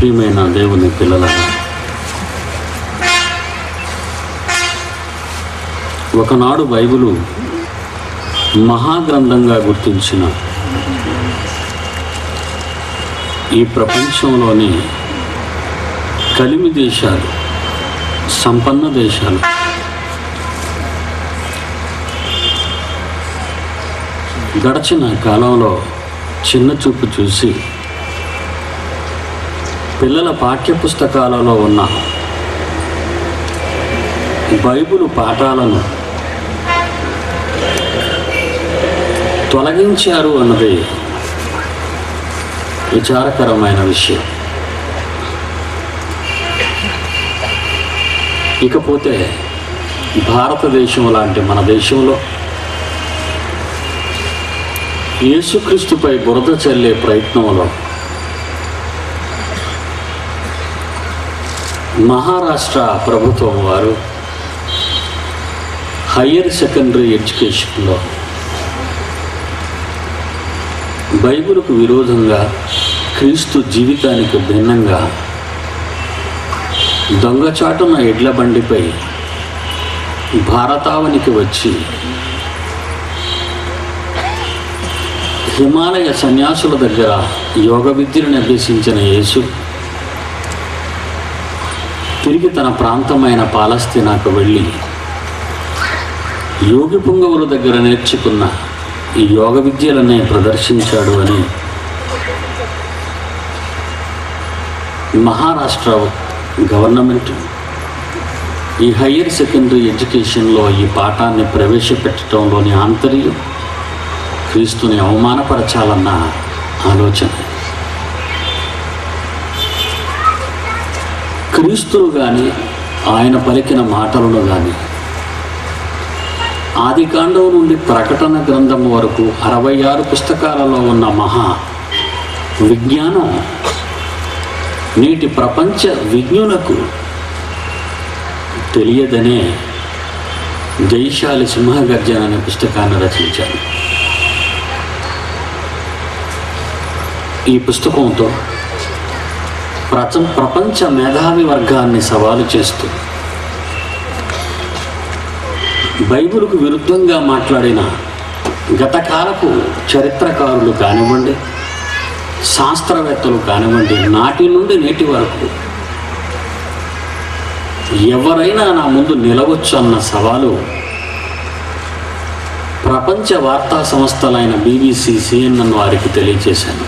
ప్రియమైన దేవుని పిల్లలారా, ఒకనాడు బైబిలు మహాగ్రంథంగా గుర్తించిన ఈ ప్రపంచంలోని కలిమి దేశాలు, సంపన్న దేశాలు గడిచిన కాలంలో చిన్న చూపు చూసి పిల్లల పాఠ్యపుస్తకాలలో ఉన్న బైబిలు పాఠాలను తొలగించారు అన్నది విచారకరమైన విషయం. ఇకపోతే భారతదేశం లాంటి మన దేశంలో యేసుక్రీస్తుపై బురద చల్లే ప్రయత్నంలో మహారాష్ట్ర ప్రభుత్వం వారు హయ్యర్ సెకండరీ ఎడ్యుకేషన్లో బైబిలుకు విరోధంగా, క్రీస్తు జీవితానికి భిన్నంగా దొంగచాటున ఎడ్ల బండిపై భారతావనికి వచ్చి హిమాలయ సన్యాసుల దగ్గర యోగ విద్యను అభ్యసించిన యేసు తిరిగి తన ప్రాంతమైన పాలస్తీనాకు వెళ్ళి యోగి పుంగవుల దగ్గర నేర్చుకున్న ఈ యోగ విద్యలనే ప్రదర్శించాడు అని మహారాష్ట్ర గవర్నమెంట్ ఈ హయ్యర్ సెకండరీ ఎడ్యుకేషన్లో ఈ పాఠాన్ని ప్రవేశపెట్టడంలోని ఆంతర్యం క్రీస్తుని అవమానపరచాలన్న ఆలోచన. క్రీస్తును కానీ ఆయన పలికిన మాటలను కానీ ఆదికాండం నుండి ప్రకటన గ్రంథం వరకు 66 పుస్తకాలలో ఉన్న మహా విజ్ఞానం నేటి ప్రపంచ విజ్ఞులకు తెలియదనే జైశాలి సింహగర్జన అనే పుస్తకాన్ని రచించాను. ఈ పుస్తకంతో ప్రపంచ మేధావి వర్గాన్ని సవాలు చేస్తూ బైబిలుకు విరుద్ధంగా మాట్లాడిన గతకాలపు చరిత్రకారులు కానివ్వండి, శాస్త్రవేత్తలు కానివ్వండి, నాటి నుండి నేటి వరకు ఎవరైనా నా ముందు నిలవచ్చు అన్న సవాలు ప్రపంచ వార్తా సంస్థలైన BBC, CNN వారికి తెలియజేశాను.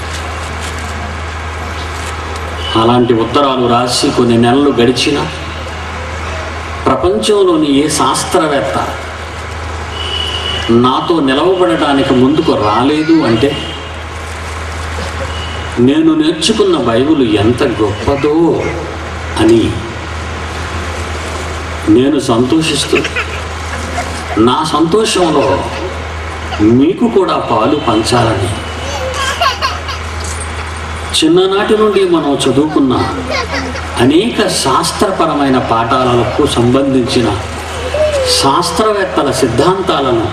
అలాంటి ఉత్తరాలు రాసి కొన్ని నెలలు గడిచిన ప్రపంచంలోని ఏ శాస్త్రవేత్త నాతో నిలవబడటానికి ముందుకు రాలేదు అంటే నేను నేర్చుకున్న బైబిలు ఎంత గొప్పదో అని నేను సంతోషిస్తూ నా సంతోషంలో మీకు కూడా పాలు పంచాలని చిన్ననాటి నుండి మనం చదువుకున్న అనేక శాస్త్రపరమైన పాఠాలకు సంబంధించిన శాస్త్రవేత్తల సిద్ధాంతాలను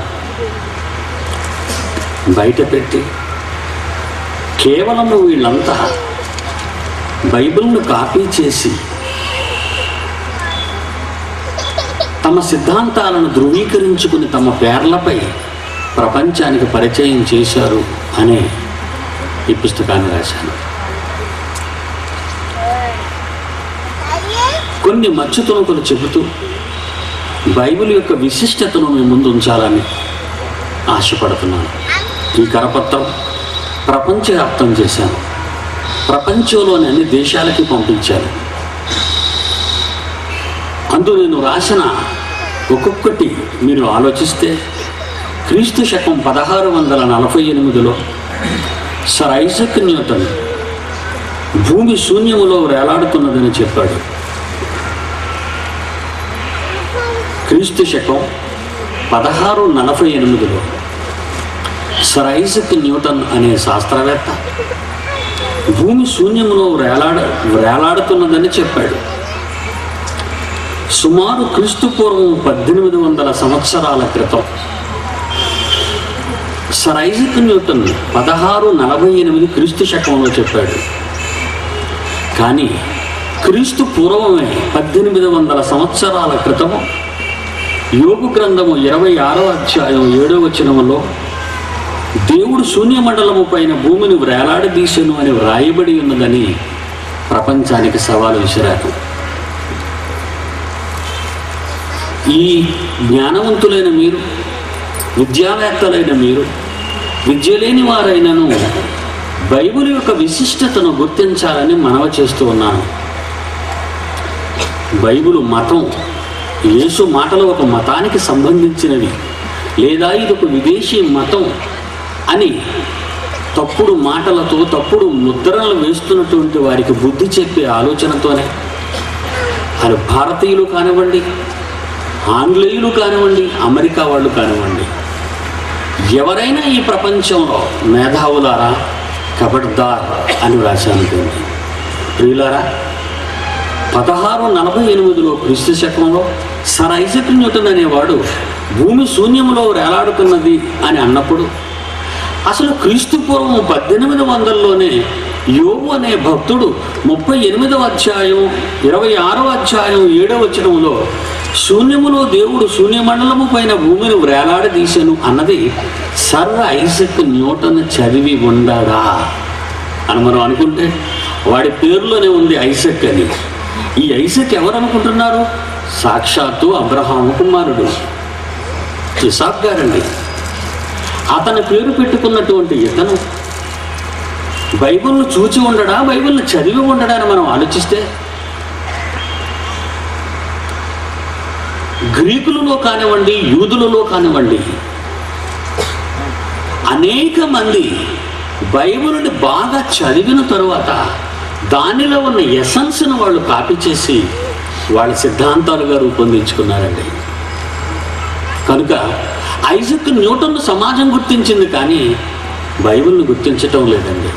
బయటపెట్టి కేవలము వీళ్ళంతా బైబిల్ను కాపీ చేసి తమ సిద్ధాంతాలను ధృవీకరించుకుని తమ పేర్లపై ప్రపంచానికి పరిచయం చేశారు అనే ఈ పుస్తకాన్ని రాశాను. కొన్ని మచ్చుతునకలు చెబుతూ బైబిల్ యొక్క విశిష్టతను మీ ముందు ఉంచాలని ఆశపడుతున్నాను. ఈ కరపత్రం ప్రపంచవ్యాప్తం చేశాను. ప్రపంచంలోని అన్ని దేశాలకి పంపించాను. అందులో నేను రాసిన ఒక్కొక్కటి మీరు ఆలోచిస్తే క్రీస్తు శకం 1648లో సర్ ఐజక్ న్యూటన్ భూమి శూన్యములో వేలాడుతున్నదని చెప్పాడు. క్రీస్తు శకం 1648లో సర్ ఐజక్ న్యూటన్ అనే శాస్త్రవేత్త భూమి శూన్యములో వేలాడుతున్నదని చెప్పాడు. సుమారు క్రీస్తు పూర్వం 1800 సంవత్సరాల క్రితం సర్ ఐజక్ న్యూటన్ 1648 క్రీస్తు శకంలో చెప్పాడు. కానీ క్రీస్తు పూర్వమే 1800 సంవత్సరాల క్రితము యోబు గ్రంథము 26వ అధ్యాయం 7వ వచనములో దేవుడు శూన్యమండలము పైన భూమిని వేలాడదీసెను అని వ్రాయబడి ఉన్నదని ప్రపంచానికి సవాలు విసిరారు. ఈ జ్ఞానవంతులైన మీరు, విద్యావేత్తలైన మీరు, విద్య లేని వారైనను బైబిల్ యొక్క విశిష్టతను గుర్తించాలని మనవి చేస్తూ ఉన్నాను. బైబిల్ మతం, యేసు మాటలు ఒక మతానికి సంబంధించినవి లేదా ఇది ఒక విదేశీ మతం అని తప్పుడు మాటలతో తప్పుడు ముద్రలు వేస్తున్నటువంటి వారికి బుద్ధి చెప్పే ఆలోచనతోనే అది భారతీయులు కానివ్వండి, ఆంగ్లేయులు కానివ్వండి, అమెరికా వాళ్ళు కానివ్వండి, ఎవరైనా ఈ ప్రపంచంలో మేధావులారా కబడ్దార్ అని రాశాను. ప్రియులారా, 1648లో క్రీస్తు శకంలో సర్ ఐజక్ న్యూటన్ అనేవాడు భూమి శూన్యంలో వేలాడుతున్నది అని అన్నప్పుడు అసలు క్రీస్తు పూర్వం 1800లోనే యోబు అనే భక్తుడు 38వ అధ్యాయం 26వ అధ్యాయం 7వ వచనంలో శూన్యములో దేవుడు శూన్యమండలము పైన భూమిని వేలాడదీసెను అన్నది సర్ ఐజక్ న్యూటన్ చదివి ఉండాడా అని మనం అనుకుంటే వాడి పేరులోనే ఉంది ఐజక్ అని. ఈ ఐజక్ ఎవరు అనుకుంటున్నారు? సాక్షాత్తు అబ్రహాము కుమారుడు ఇసాక్ గారండి. అతని పేరు పెట్టుకున్నటువంటి ఇతను బైబిల్ను చూచి ఉండడా, బైబిల్ను చదివి ఉండడా అని మనం ఆలోచిస్తే గ్రీకులలో కానివ్వండి, యూదులలో కానివ్వండి, అనేక మంది బైబిల్ని బాగా చదివిన తరువాత దానిలో ఉన్న ఎసెన్స్ను వాళ్ళు కాపీ చేసి వాళ్ళ సిద్ధాంతాలుగా రూపొందించుకున్నారండి. కనుక ఐజక్ న్యూటన్ సమాజం గుర్తించింది కానీ బైబిల్ని గుర్తించటం లేదండి.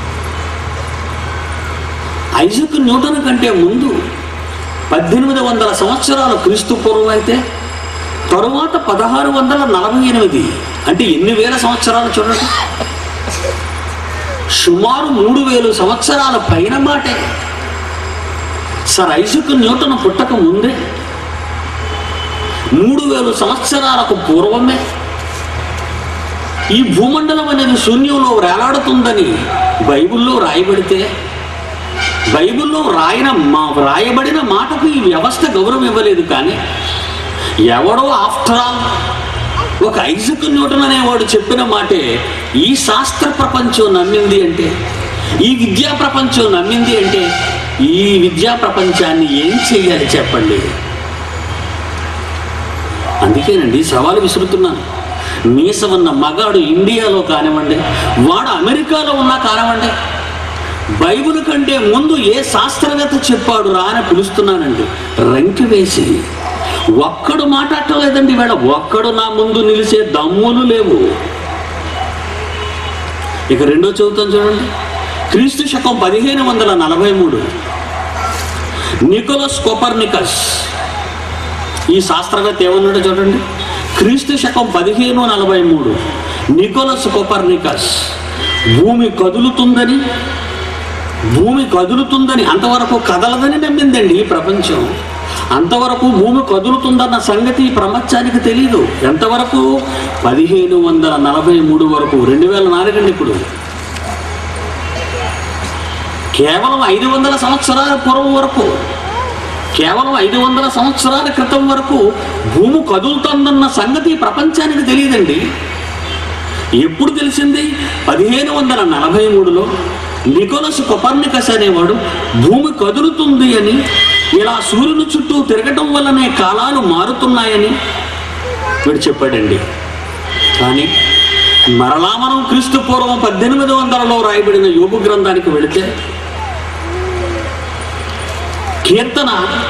ఐజక్ న్యూటన్ కంటే ముందు 1800 సంవత్సరాలు క్రీస్తు పూర్వం అయితే తరువాత 1648 అంటే ఎన్ని వేల సంవత్సరాలు చూడండి, సుమారు 3000 సంవత్సరాల పైన మాటే. సర్ ఐజక్ న్యూటన్ పుట్టక ముందే 3000 సంవత్సరాలకు పూర్వమే ఈ భూమండలం అనేది శూన్యంలో వేలాడుతుందని బైబిల్లో రాయబడితే బైబిల్లో రాయబడిన మాటకు ఈ వ్యవస్థ గౌరవం ఇవ్వలేదు. కానీ ఎవడో ఆఫ్టర్ ఆల్ ఒక ఐజక్ న్యూటన్ అనేవాడు చెప్పిన మాటే ఈ శాస్త్ర ప్రపంచం నమ్మింది అంటే, ఈ విద్యా ప్రపంచం నమ్మింది అంటే ఈ విద్యా ప్రపంచాన్ని ఏం చేయాలి చెప్పండి? అందుకేనండి సవాలు విసురుతున్నాను. మీస ఉన్న మగాడు ఇండియాలో కానివ్వండి, వాడు అమెరికాలో ఉన్నా కానివ్వండి, బైబిల్ కంటే ముందు ఏ శాస్త్రవేత్త చెప్పాడు రా అని పిలుస్తున్నానండి. రంకి వేసి ఒక్కడు మాట్లాడటం లేదండి. వీళ్ళ ఒక్కడు నా ముందు నిలిచే దమ్ములు లేవు. ఇక రెండో చదువుతాం చూడండి. క్రీస్తు శకం 1543 నికోలస్ కోపర్నికస్ ఈ శాస్త్రవేత్త ఏమన్నాడో చూడండి. క్రీస్తు శకం 1543 నికోలస్ కోపర్నికస్ భూమి కదులుతుందని అంతవరకు కదలదని నమ్మిందండి ఈ ప్రపంచం. అంతవరకు భూమి కదులుతుందన్న సంగతి ఈ ప్రపంచానికి తెలియదు. ఎంతవరకు? 1543 వరకు, 2004 అండి. ఇప్పుడు కేవలం 500 సంవత్సరాల పూర్వం వరకు, కేవలం 500 సంవత్సరాల క్రితం వరకు భూమి కదులుతుందన్న సంగతి ప్రపంచానికి తెలియదండి. ఎప్పుడు తెలిసింది? 1543లో నికోలస్ కోపర్నికస్ అనేవాడు భూమి కదులుతుంది అని, ఇలా సూర్యుని చుట్టూ తిరగటం వల్లనే కాలాలు మారుతున్నాయని వీడు చెప్పాడండి. కానీ మరలా మనం క్రీస్తు పూర్వం 1800లో రాయబడిన యోబు గ్రంథానికి వెళితే కీర్తన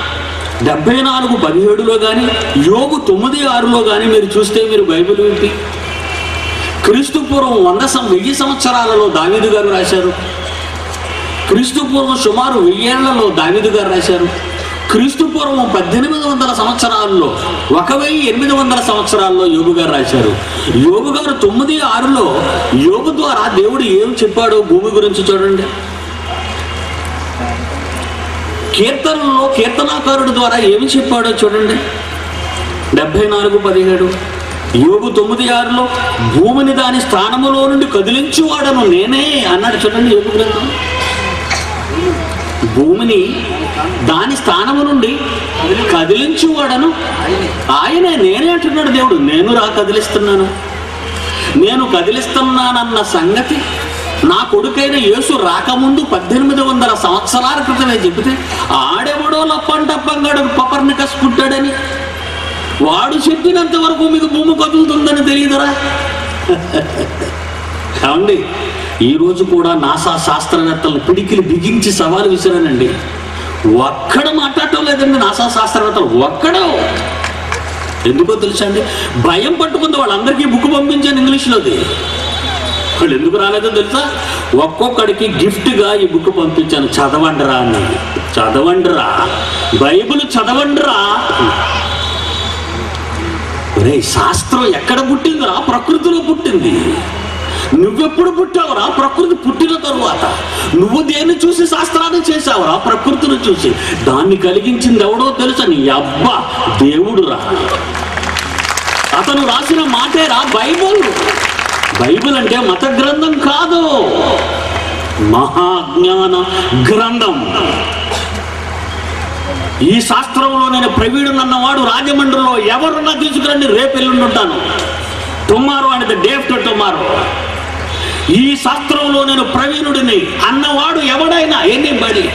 74:17లో కానీ యోబు 9:6లో కానీ మీరు చూస్తే, మీరు బైబిల్ వింటి క్రీస్తు పూర్వం 1000 సంవత్సరాలలో దావీదు గారు రాశారు. క్రీస్తు పూర్వం సుమారు 1000 ఏళ్లలో దావీదు గారు రాశారు. క్రీస్తు పూర్వం 1800 సంవత్సరాల్లో 1800 సంవత్సరాల్లో యోబు గారు రాశారు. యోబు గారు 9:6లో యోబు ద్వారా దేవుడు ఏం చెప్పాడో భూమి గురించి చూడండి. కీర్తనలో కీర్తనాకారుడు ద్వారా ఏమి చెప్పాడో చూడండి. 74:17, యోబు 9:6లో భూమిని దాని స్థానములో నుండి కదిలించువాడను నేనే అన్నాడు. చూడండి యోబు గ్రంథం. భూమిని దాని స్థానము నుండి కదిలించువాడను ఆయనే, నేనే అంటున్నాడు దేవుడు. నేను కదిలిస్తున్నాను, నేను కదిలిస్తున్నానన్న సంగతి నా కొడుకైన యేసు రాకముందు 1800 సంవత్సరాల క్రితమే చెబితే ఆడెవడో లప్పంటప్పంగాడు కొపర్నికస్ పుట్టాడని వాడు చెప్పినంత వరకు మీకు భూమి కదులుతుందని తెలియదురా? కావండి, ఈరోజు కూడా నాసా శాస్త్రవేత్తలను పిడికిలు బిగించి సవాలు విసిరానండి. ఒక్కడ మాట్లాడటం లేదండి నాసా శాస్త్రవేత్తలు, ఒక్కడో. ఎందుకో తెలుసా అండి? భయం పట్టుకుంది. వాళ్ళందరికీ బుక్ పంపించాను ఇంగ్లీష్లోది. వాళ్ళు ఎందుకు రాలేదో తెలుసా? ఒక్కొక్కడికి గిఫ్ట్గా ఈ బుక్ పంపించాను, చదవండిరా అని. చదవండిరా, బైబిల్ చదవండిరా. రే, శాస్త్రం ఎక్కడ పుట్టిందిరా? ప్రకృతిలో పుట్టింది. నువ్వెప్పుడు పుట్టావురా? ప్రకృతి పుట్టిన తరువాత. నువ్వు దేన్ని చూసి శాస్త్రాన్ని చేసావురా? ప్రకృతిని చూసి. దాన్ని కలిగించింది ఎవడో తెలుసా? నీ అబ్బా దేవుడురా. అతను రాసిన మాటేరా బైబిల్. బైబిల్ అంటే మత గ్రంథం కాదు, మహాజ్ఞాన గ్రంథం. ఈ శాస్త్రంలో నేను ప్రవీణున్నవాడు రాజమండ్రిలో ఎవరున్నా తీసుకురండి, రేపు ఎల్లుండుంటాను. Tomorrow and the day after tomorrow. ఈ శాస్త్రంలో నేను ప్రవీణుడిని అన్నవాడు ఎవడైనా ఎనీబడి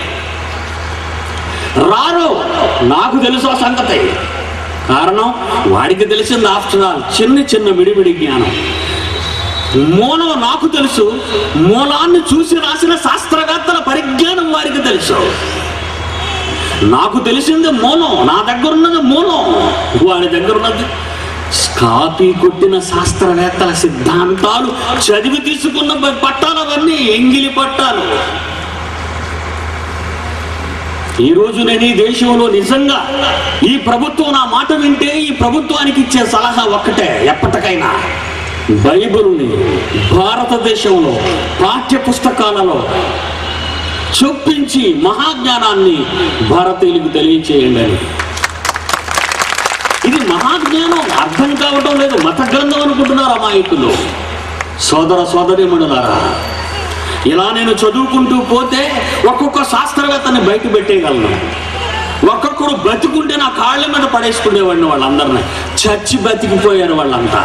రారు. నాకు తెలుసు ఆ సంగతి. కారణం వాడికి తెలిసింది ఆఫ్టర్ ఆల్ చిన్న విడివిడి జ్ఞానం. మూలం నాకు తెలుసు, మూలాన్ని చూసి రాసిన శాస్త్రవేత్తల పరిజ్ఞానం వారికి తెలుసు. నాకు తెలిసింది మూలం, నా దగ్గర ఉన్నది మూలం, వాడి దగ్గర ఉన్నది కాపీ కొట్టిన శాస్త్రవేత్తల సిద్ధాంతాలు చదివి తీసుకున్న పట్టాలు, అవన్నీ ఎంగిలి పట్టాలు. ఈరోజు నేను ఈ దేశంలో నిజంగా ఈ ప్రభుత్వం నా మాట వింటే ఈ ప్రభుత్వానికి ఇచ్చే సలహా ఒక్కటే, ఎప్పటికైనా బైబిల్ని భారతదేశంలో పాఠ్య పుస్తకాలలో చొప్పించి మహాజ్ఞానాన్ని భారతీయులకు తెలియచేయండి అని. ఇది మహాజ్ఞానం అర్థం కావటం లేదు, మత గ్రంథం అనుకుంటున్నారు అమాయకులు. సోదర సోదరీమణులారా, ఇలా నేను చదువుకుంటూ పోతే ఒక్కొక్క శాస్త్రవేత్తని బయట పెట్టేయగలను. ఒక్కొక్కడు బతికుంటే నా కాళ్ళ మీద పడేసుకునేవాడిని. వాళ్ళందరినీ చచ్చి బతికిపోయారు వాళ్ళంతా.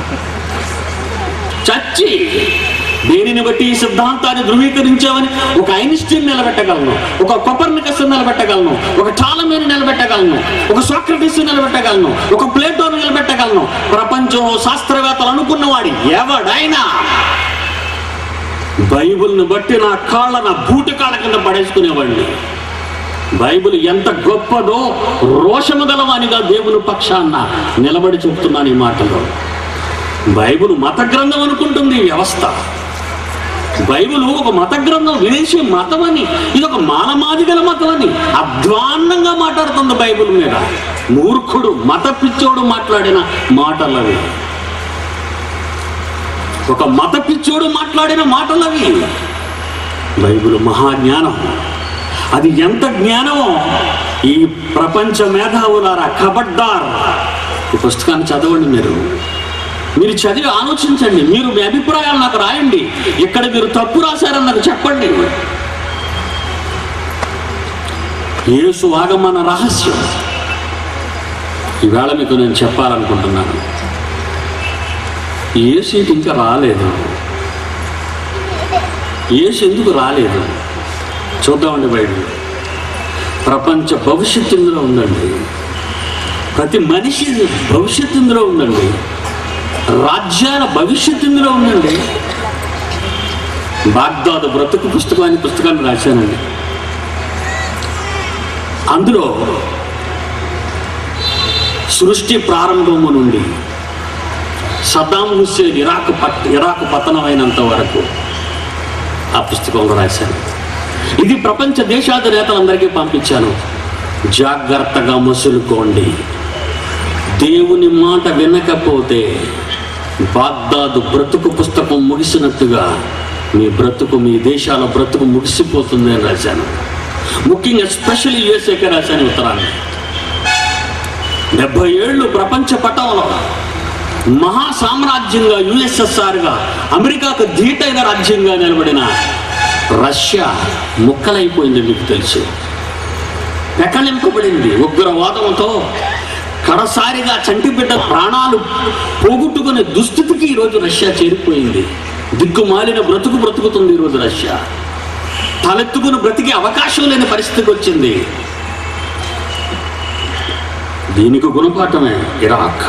చచ్చి దేనిని బట్టి ఈ సిద్ధాంతాన్ని ధృవీకరించామని ఒక ఐన్స్టీన్ నిలబెట్టగలను, ఒక కొపర్నికస్ నిలబెట్టగలను, ఒక టాలమీని నిలబెట్టగలను, ఒక సోక్రటీస్ నిలబెట్టగలను, ఒక ప్లేటోను నిలబెట్టగలను. ప్రపంచంలో శాస్త్రవేత్తలు అనుకున్నవాడి ఎవడైనా బైబిల్ని బట్టి నా బూటి కాళ్ళ కింద పడేసుకునేవాడిని. బైబిల్ ఎంత గొప్పదో రోషము గలవానిగా దేవుని పక్షాన నిలబడి చెప్తున్నాను ఈ మాటలో. బైబిల్ మత గ్రంథం అనుకుంటుంది వ్యవస్థ. బైబిల్ ఒక మత గ్రంథం, విదేశీ మతం అని, ఇది ఒక మానమాదిగల మతం అని అధ్వాన్నంగా మాట్లాడుతుంది బైబిల్ మీద. మూర్ఖుడు, మత పిచ్చోడు మాట్లాడిన మాటలవి. ఒక మత పిచ్చోడు మాట్లాడిన మాటలవి. బైబిల్ మహాజ్ఞానం. అది ఎంత జ్ఞానమో ఈ ప్రపంచ మేధావులారా, ఖబర్దార్ ఈ పుస్తకాన్ని చదవండి. మీరు చదివి ఆలోచించండి. మీరు మీ అభిప్రాయాలు నాకు రాయండి. ఇక్కడ మీరు తప్పు రాశారని నాకు చెప్పండి. యేసు ఆగమన రహస్యం ఈవేళ మీకు నేను చెప్పాలనుకుంటున్నాను. యేసు ఇంకా రాలేదు. యేసు ఎందుకు రాలేదు చూద్దామండి. బైబిల్ ప్రపంచ భవిష్యత్తు ఇందులో ఉందండి. ప్రతి మనిషి భవిష్యత్తు ఇందులో ఉందండి. రాజ్యాల భవిష్యత్తు ఇందులో ఉందండి. బాగ్దాదు బ్రతుకు పుస్తకాన్ని రాశానండి. అందులో సృష్టి ప్రారంభము నుండి సద్దాం హుస్సేన్ ఇరాక్ పతనమైనంత వరకు ఆ పుస్తకంలో రాశాను. ఇది ప్రపంచ దేశాధినేతలందరికీ పంపించాను. జాగ్రత్తగా మసులుకోండి. దేవుని మాట వినకపోతే బాగ్దాదు బ్రతుకు పుస్తకం ముగిసినట్టుగా మీ దేశాల బ్రతుకు ముగిసిపోతుంది అని రాశాను. ముఖ్యంగా ఎస్పెషల్లీ యుఎస్ఏకి రాశాను ఉత్తరాన్ని. 70 ఏళ్ళు ప్రపంచ పటంలో మహా సామ్రాజ్యంగా, యుఎస్ఎస్ఆర్గా, అమెరికాకు ధీటైన రాజ్యంగా నిలబడిన రష్యా ముక్కలైపోయింది. మీకు తెలుసు, పెకలింపబడింది ఉగ్రవాదంతో. కడసారిగా చంటిబిడ్డ ప్రాణాలు పోగొట్టుకునే దుస్థితికి ఈరోజు రష్యా చేరిపోయింది. దిక్కుమాలిన బ్రతుకుతుంది ఈరోజు రష్యా. తలెత్తుకుని బ్రతికే అవకాశం లేని పరిస్థితికి వచ్చింది. దీనికి గుణపాఠమే ఇరాక్.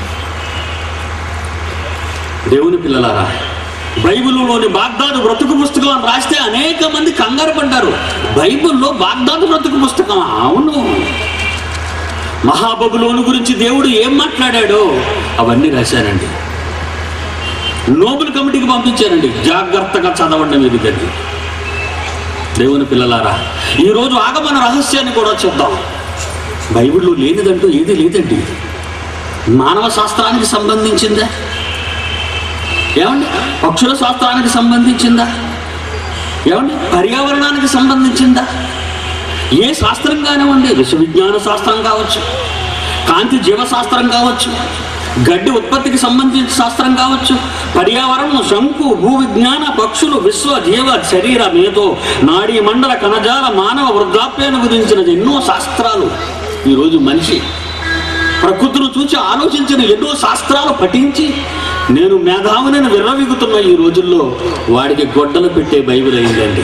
దేవుని పిల్లలారా, బైబిల్లోని బాగ్దాదు బ్రతుకు పుస్తకం అని రాస్తే అనేక మంది కంగారు పడ్డారు. బైబిల్లో బాగ్దాదు బ్రతుకు పుస్తకం? అవును. మహాబబులోను గురించి దేవుడు ఏం మాట్లాడాడో అవన్నీ రాశానండి. నోబెల్ కమిటీకి పంపించారండి, జాగ్రత్తగా చదవండి మీరు దగ్గర. దేవుని పిల్లలారా, ఈరోజు ఆగమన రహస్యాన్ని కూడా చూద్దాం. బైబిల్లో లేనిదంటూ ఏది లేదండి. మానవ శాస్త్రానికి సంబంధించిందా? ఏమండి? పక్షుల శాస్త్రానికి సంబంధించిందా? ఏమండి? పర్యావరణానికి సంబంధించిందా? ఏ శాస్త్రం కానివ్వండి, విశ్వవిజ్ఞాన శాస్త్రం కావచ్చు, కాంతి జీవశాస్త్రం కావచ్చు, గడ్డి ఉత్పత్తికి సంబంధించిన శాస్త్రం కావచ్చు, పర్యావరణం, శంకు, భూ విజ్ఞాన, పక్షులు, విశ్వ జీవ శరీర మేధో, నాడీ మండల, కణజాల, మానవ వృద్ధాప్యాన్ని గురించిన ఎన్నో శాస్త్రాలు. ఈరోజు మనిషి ప్రకృతిని చూసి ఆలోచించిన ఎన్నో శాస్త్రాలు పఠించి నేను మేధావునని విర్రవీగుతున్న ఈ రోజుల్లో వాడికి గొడ్డలు పెట్టే బైబిల్ అయిందండి.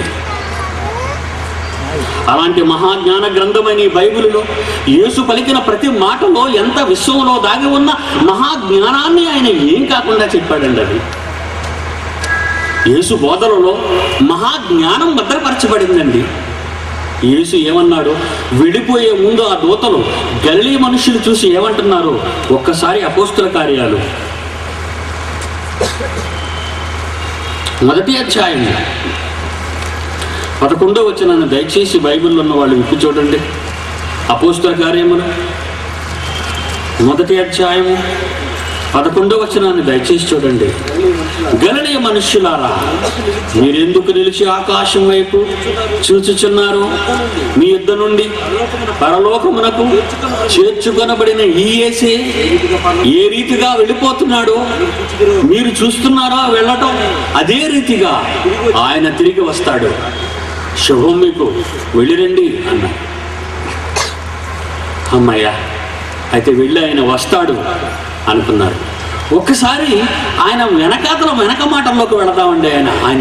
అలాంటి మహాజ్ఞాన గ్రంథమైన ఈ బైబిల్లో యేసు పలికిన ప్రతి మాటలో ఎంత విశ్వంలో దాగి ఉన్న మహాజ్ఞానాన్ని ఆయన ఏం కాకుండా చెప్పాడండి. అది యేసు బోధనలో మహాజ్ఞానం భద్రపరచబడిందండి. యేసు ఏమన్నాడు? విడిపోయే ముందు ఆ దూతలు గలిలీ మనుషులు చూసి ఏమంటున్నారు? ఒక్కసారి అపోస్తుల కార్యాలు 1వ అధ్యాయం 11వ వచనాన్ని దయచేసి బైబిల్లో ఉన్న వాళ్ళు విప్పి చూడండి. అపోస్తుల కార్యములు 1వ అధ్యాయము 11వ వచనాన్ని దయచేసి చూడండి. గలిలయ మనుష్యులారా, మీరెందుకు నిలిచి ఆకాశం వైపు చూచుచున్నారు? మీ యుద్ధ నుండి పరలోకమునకు చేర్చుకొనబడిన ఈ యేసే ఏ రీతిగా వెళ్ళిపోతున్నాడో మీరు చూస్తున్నారా? వెళ్ళటం అదే రీతిగా ఆయన తిరిగి వస్తాడు. శుభం మీకు, వెళ్ళిరండి అన్నాడు. అమ్మయ్యా, అయితే వెళ్ళి ఆయన వస్తాడు అనుకున్నారు. ఒక్కసారి ఆయన వెనక మాటల్లోకి వెళదామండి. ఆయన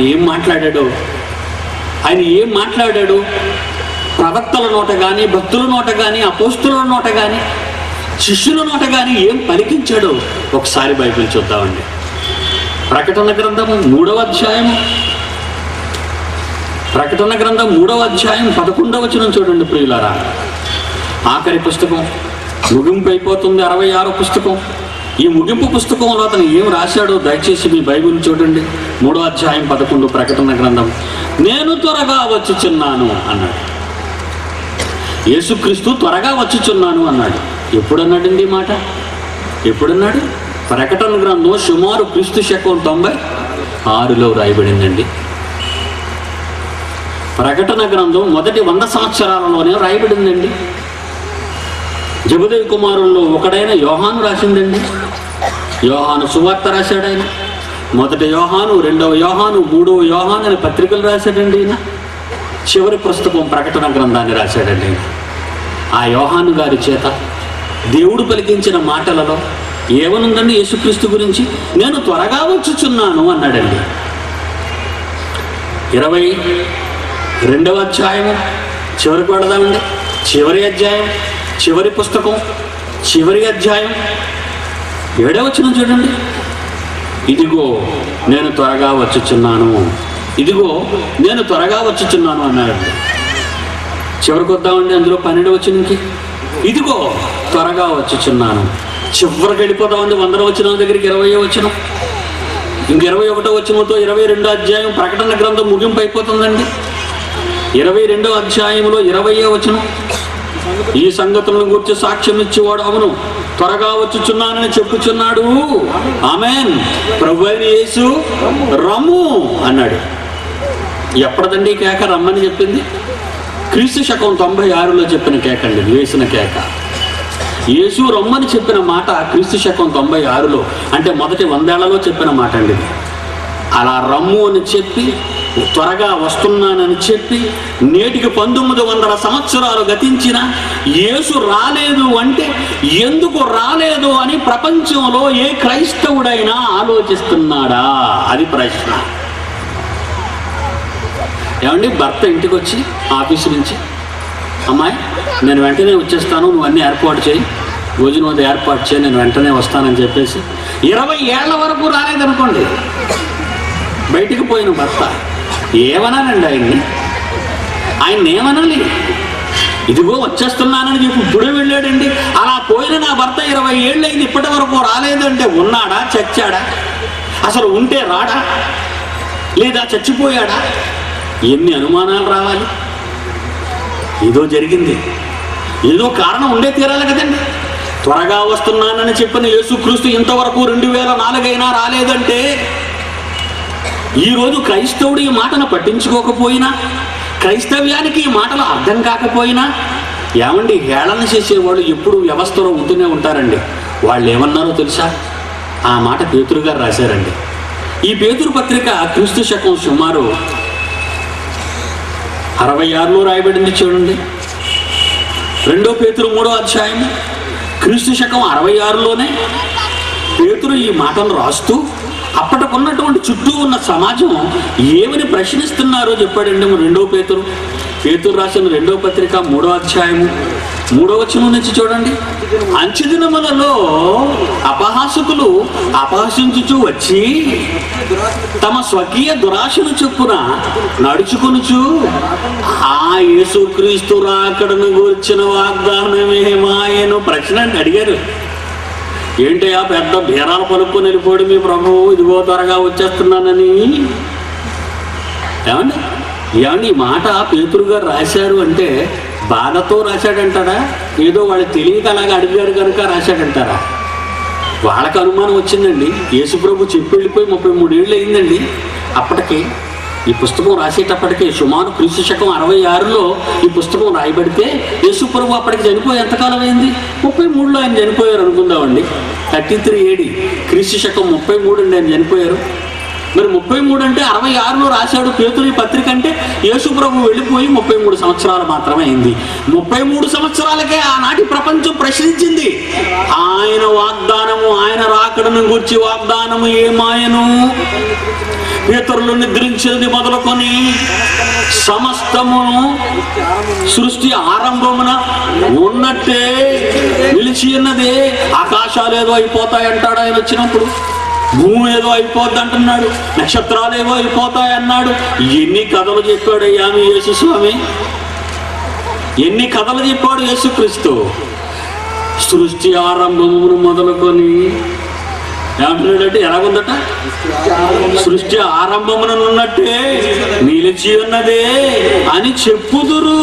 ఏం మాట్లాడాడు? ప్రవక్తల నోట కానీ, భక్తుల నోట కానీ, అపోస్తుల నోట కానీ, శిష్యుల నోట కానీ ఏం పలికించాడో ఒకసారి బైబిల్ చూద్దామండి. ప్రకటన గ్రంథము 3వ అధ్యాయము, ప్రకటన గ్రంథం 3వ అధ్యాయం 11వ వచనం చూడండి ప్రియులారా. ఆఖరి పుస్తకం ముగింపు అయిపోతుంది, 66వ పుస్తకం. ఈ ముగింపు పుస్తకంలో అతను ఏం రాశాడో దయచేసి మీ బైబిల్ చూడండి. 3వ అధ్యాయం 11 ప్రకటన గ్రంథం. నేను త్వరగా వచ్చుచున్నాను అన్నాడు. యేసుక్రీస్తు త్వరగా వచ్చుచున్నాను అన్నాడు. ఎప్పుడన్నాడండి ఈ మాట? ఎప్పుడన్నాడు? ప్రకటన గ్రంథం సుమారు క్రీస్తు శకం 96లో రాయబడిందండి. ప్రకటన గ్రంథం మొదటి 100 సంవత్సరాలలోనే రాయబడిందండి. జబదేవి కుమారుల్లో ఒకడైన యోహాను రాసిందండి. యోహాను సువార్త రాశాడు ఆయన. 1వ యోహాను, 2వ యోహాను, 3వ యోహాను అనే పత్రికలు రాశాడండి ఈయన. చివరి పుస్తకం ప్రకటన గ్రంథాన్ని రాశాడండి ఈయన. ఆ యోహాను గారి చేత దేవుడు పలికించిన మాటలలో ఏమనుందండి యేసుక్రీస్తు గురించి? నేను త్వరగా వచ్చుచున్నాను అన్నాడండి. 22వ అధ్యాయము చివరికి వెళదామండి. చివరి అధ్యాయం, చివరి పుస్తకం, చివరి అధ్యాయం 7వ వచనం చూడండి. ఇదిగో నేను త్వరగా వచ్చుచున్నాను, ఇదిగో నేను త్వరగా వచ్చుచున్నాను అన్నాడండి. చివరికి వద్దామండి. అందులో 12వ వచనంకి ఇదిగో త్వరగా వచ్చుచున్నాను. చివరికి వెళ్ళిపోతామండి 100వ వచనం దగ్గరికి. 20వ వచనం, ఇంక 21వ వచనంతో 22వ అధ్యాయం ప్రకటన గ్రంథం ముగింపు అయిపోతుందండి. 22వ అధ్యాయంలో 20వ వచనం, ఈ సంగతులను గురించి సాక్ష్యం ఇచ్చేవాడు అవును త్వరగా వచ్చుచున్నానని చెప్పుచున్నాడు. ఆమేన్. ప్రభువైన యేసు రమ్ము అన్నాడు. ఎప్పటిదండి కేక రమ్మని చెప్పింది? క్రీస్తు శకం 96లో చెప్పిన కేక అండి, వేసిన కేక. యేసు రమ్మని చెప్పిన మాట క్రీస్తు శకం 96లో, అంటే మొదటి 100 ఏళ్లలో చెప్పిన మాట అండి. అలా రమ్ము అని చెప్పి, త్వరగా వస్తున్నానని చెప్పి, నేటికి 1900 సంవత్సరాలు గతించిన యేసు రాలేదు అంటే ఎందుకు రాలేదు అని ప్రపంచంలో ఏ క్రైస్తవుడైనా ఆలోచిస్తున్నాడా? అది ప్రశ్న. ఏమండి, భర్త ఇంటికి వచ్చి ఆఫీసు నుంచి, అమ్మాయి నేను వెంటనే వచ్చేస్తాను, నువ్వు అన్నీ ఏర్పాటు చేయి, భోజనం ఏర్పాటు చేయి, నేను వెంటనే వస్తానని చెప్పేసి 20 ఏళ్ల వరకు రాలేదనుకోండి, బయటికి పోయిన భర్త ఏమనాలండి ఆయన్ని ఏమనాలి? ఇదిగో వచ్చేస్తున్నానని చెప్పి ఇప్పుడే వెళ్ళాడండి. అలా పోయిన నా భర్త 20 ఏళ్ళు అయింది, ఇప్పటి వరకు రాలేదంటే ఉన్నాడా, చచ్చాడా? అసలు ఉంటే రాడా, లేదా చచ్చిపోయాడా? ఎన్ని అనుమానాలు రావాలి? ఏదో జరిగింది, ఏదో కారణం ఉండే తీరాలి కదండి. త్వరగా వస్తున్నానని చెప్పిన యేసుక్రీస్తు ఇంతవరకు 2004 అయినా రాలేదంటే, ఈరోజు క్రైస్తవుడు ఈ మాటను పట్టించుకోకపోయినా, క్రైస్తవ్యానికి ఈ మాటలు అర్థం కాకపోయినా, ఏమండి హేళన చేసేవాళ్ళు ఎప్పుడు వ్యవస్థలో ఉంటూనే ఉంటారండి. వాళ్ళు ఏమన్నారో తెలుసా? ఆ మాట పేతురు గారు రాశారండి. ఈ పేతురు పత్రిక క్రీస్తు శకం సుమారు 66లో రాయబడింది. చూడండి, 2 పేతురు 3వ అధ్యాయం, క్రీస్తు శకం 66లోనే పేతురు ఈ మాటను రాస్తూ అప్పటికున్నటువంటి చుట్టూ ఉన్న సమాజం ఏమని ప్రశ్నిస్తున్నారో చెప్పాడండి. 2 పేతురు రాసిన 2వ పత్రిక 3వ అధ్యాయము 3వ వచనం నుంచి చూడండి. అంచెదినములలో అపహాసకులు అపహసించుచు వచ్చి తమ స్వకీయ దురాశను చొప్పున నడుచుకొనుచు ఆ యేసుక్రీస్తు రాకడను గూర్చిన వాగ్దానమే మాయను ప్రశ్న అడిగారు. ఏంటయ్యా పెద్ద బీరాలు పలుక్కుని వెళ్ళిపోయాడు మీ ప్రభువు, ఇదిగో త్వరగా వచ్చేస్తున్నానని. ఏమండి ఈ మాట పేతురు గారు రాశారు అంటే బాధతో రాశాడంటారా, ఏదో వాళ్ళు తెలియక అలాగా అడిగారు కనుక రాశాడంటారా? వాళ్ళకి అనుమానం వచ్చిందండి. యేసుప్రభు చెప్పి వెళ్ళిపోయి 33 ఏళ్ళు అయిందండి. అప్పటికి ఈ పుస్తకం రాసేటప్పటికే సుమారు క్రీస్తు శకం 66లో ఈ పుస్తకం రాయబడితే యేసుప్రభు అప్పటికి చనిపోయి ఎంతకాలం అయింది? 33లో ఆయన చనిపోయారు అనుకుందామండి. 33 AD, క్రీస్తు శకం 33 అండి ఆయన చనిపోయారు. మరి 33 అంటే 66లో రాశాడు పేతురు ఈ పత్రిక అంటే యేసుప్రభు వెళ్ళిపోయి 33 సంవత్సరాలు మాత్రమే అయింది. 33 సంవత్సరాలకే ఆనాటి ప్రపంచం ప్రశ్నించింది. ఆయన వాగ్దానము, ఆయన రాకడను గూర్చి వాగ్దానము ఏమాయను? పేతురులు నిద్రించేది మొదలుకొని సమస్తమును సృష్టి ఆరంభమున ఉన్నట్టే నిలిచి ఉన్నదే. ఆకాశాలు ఏదో అయిపోతాయి అంటాడు ఆయన వచ్చినప్పుడు, భూమి ఏదో అయిపోద్ది అంటున్నాడు, నక్షత్రాలు ఏదో అయిపోతాయి అన్నాడు. ఎన్ని కథలు చెప్పాడయ్యా మీ యేసు స్వామి, ఎన్ని కథలు చెప్పాడు యేసుక్రీస్తు. సృష్టి ఆరంభమును మొదలుకొని ఏమంటున్నాడంటే ఎలాగుందట? సృష్టి ఆరంభమునున్నట్టే నిలిచి ఉన్నదే అని చెప్పుదురు.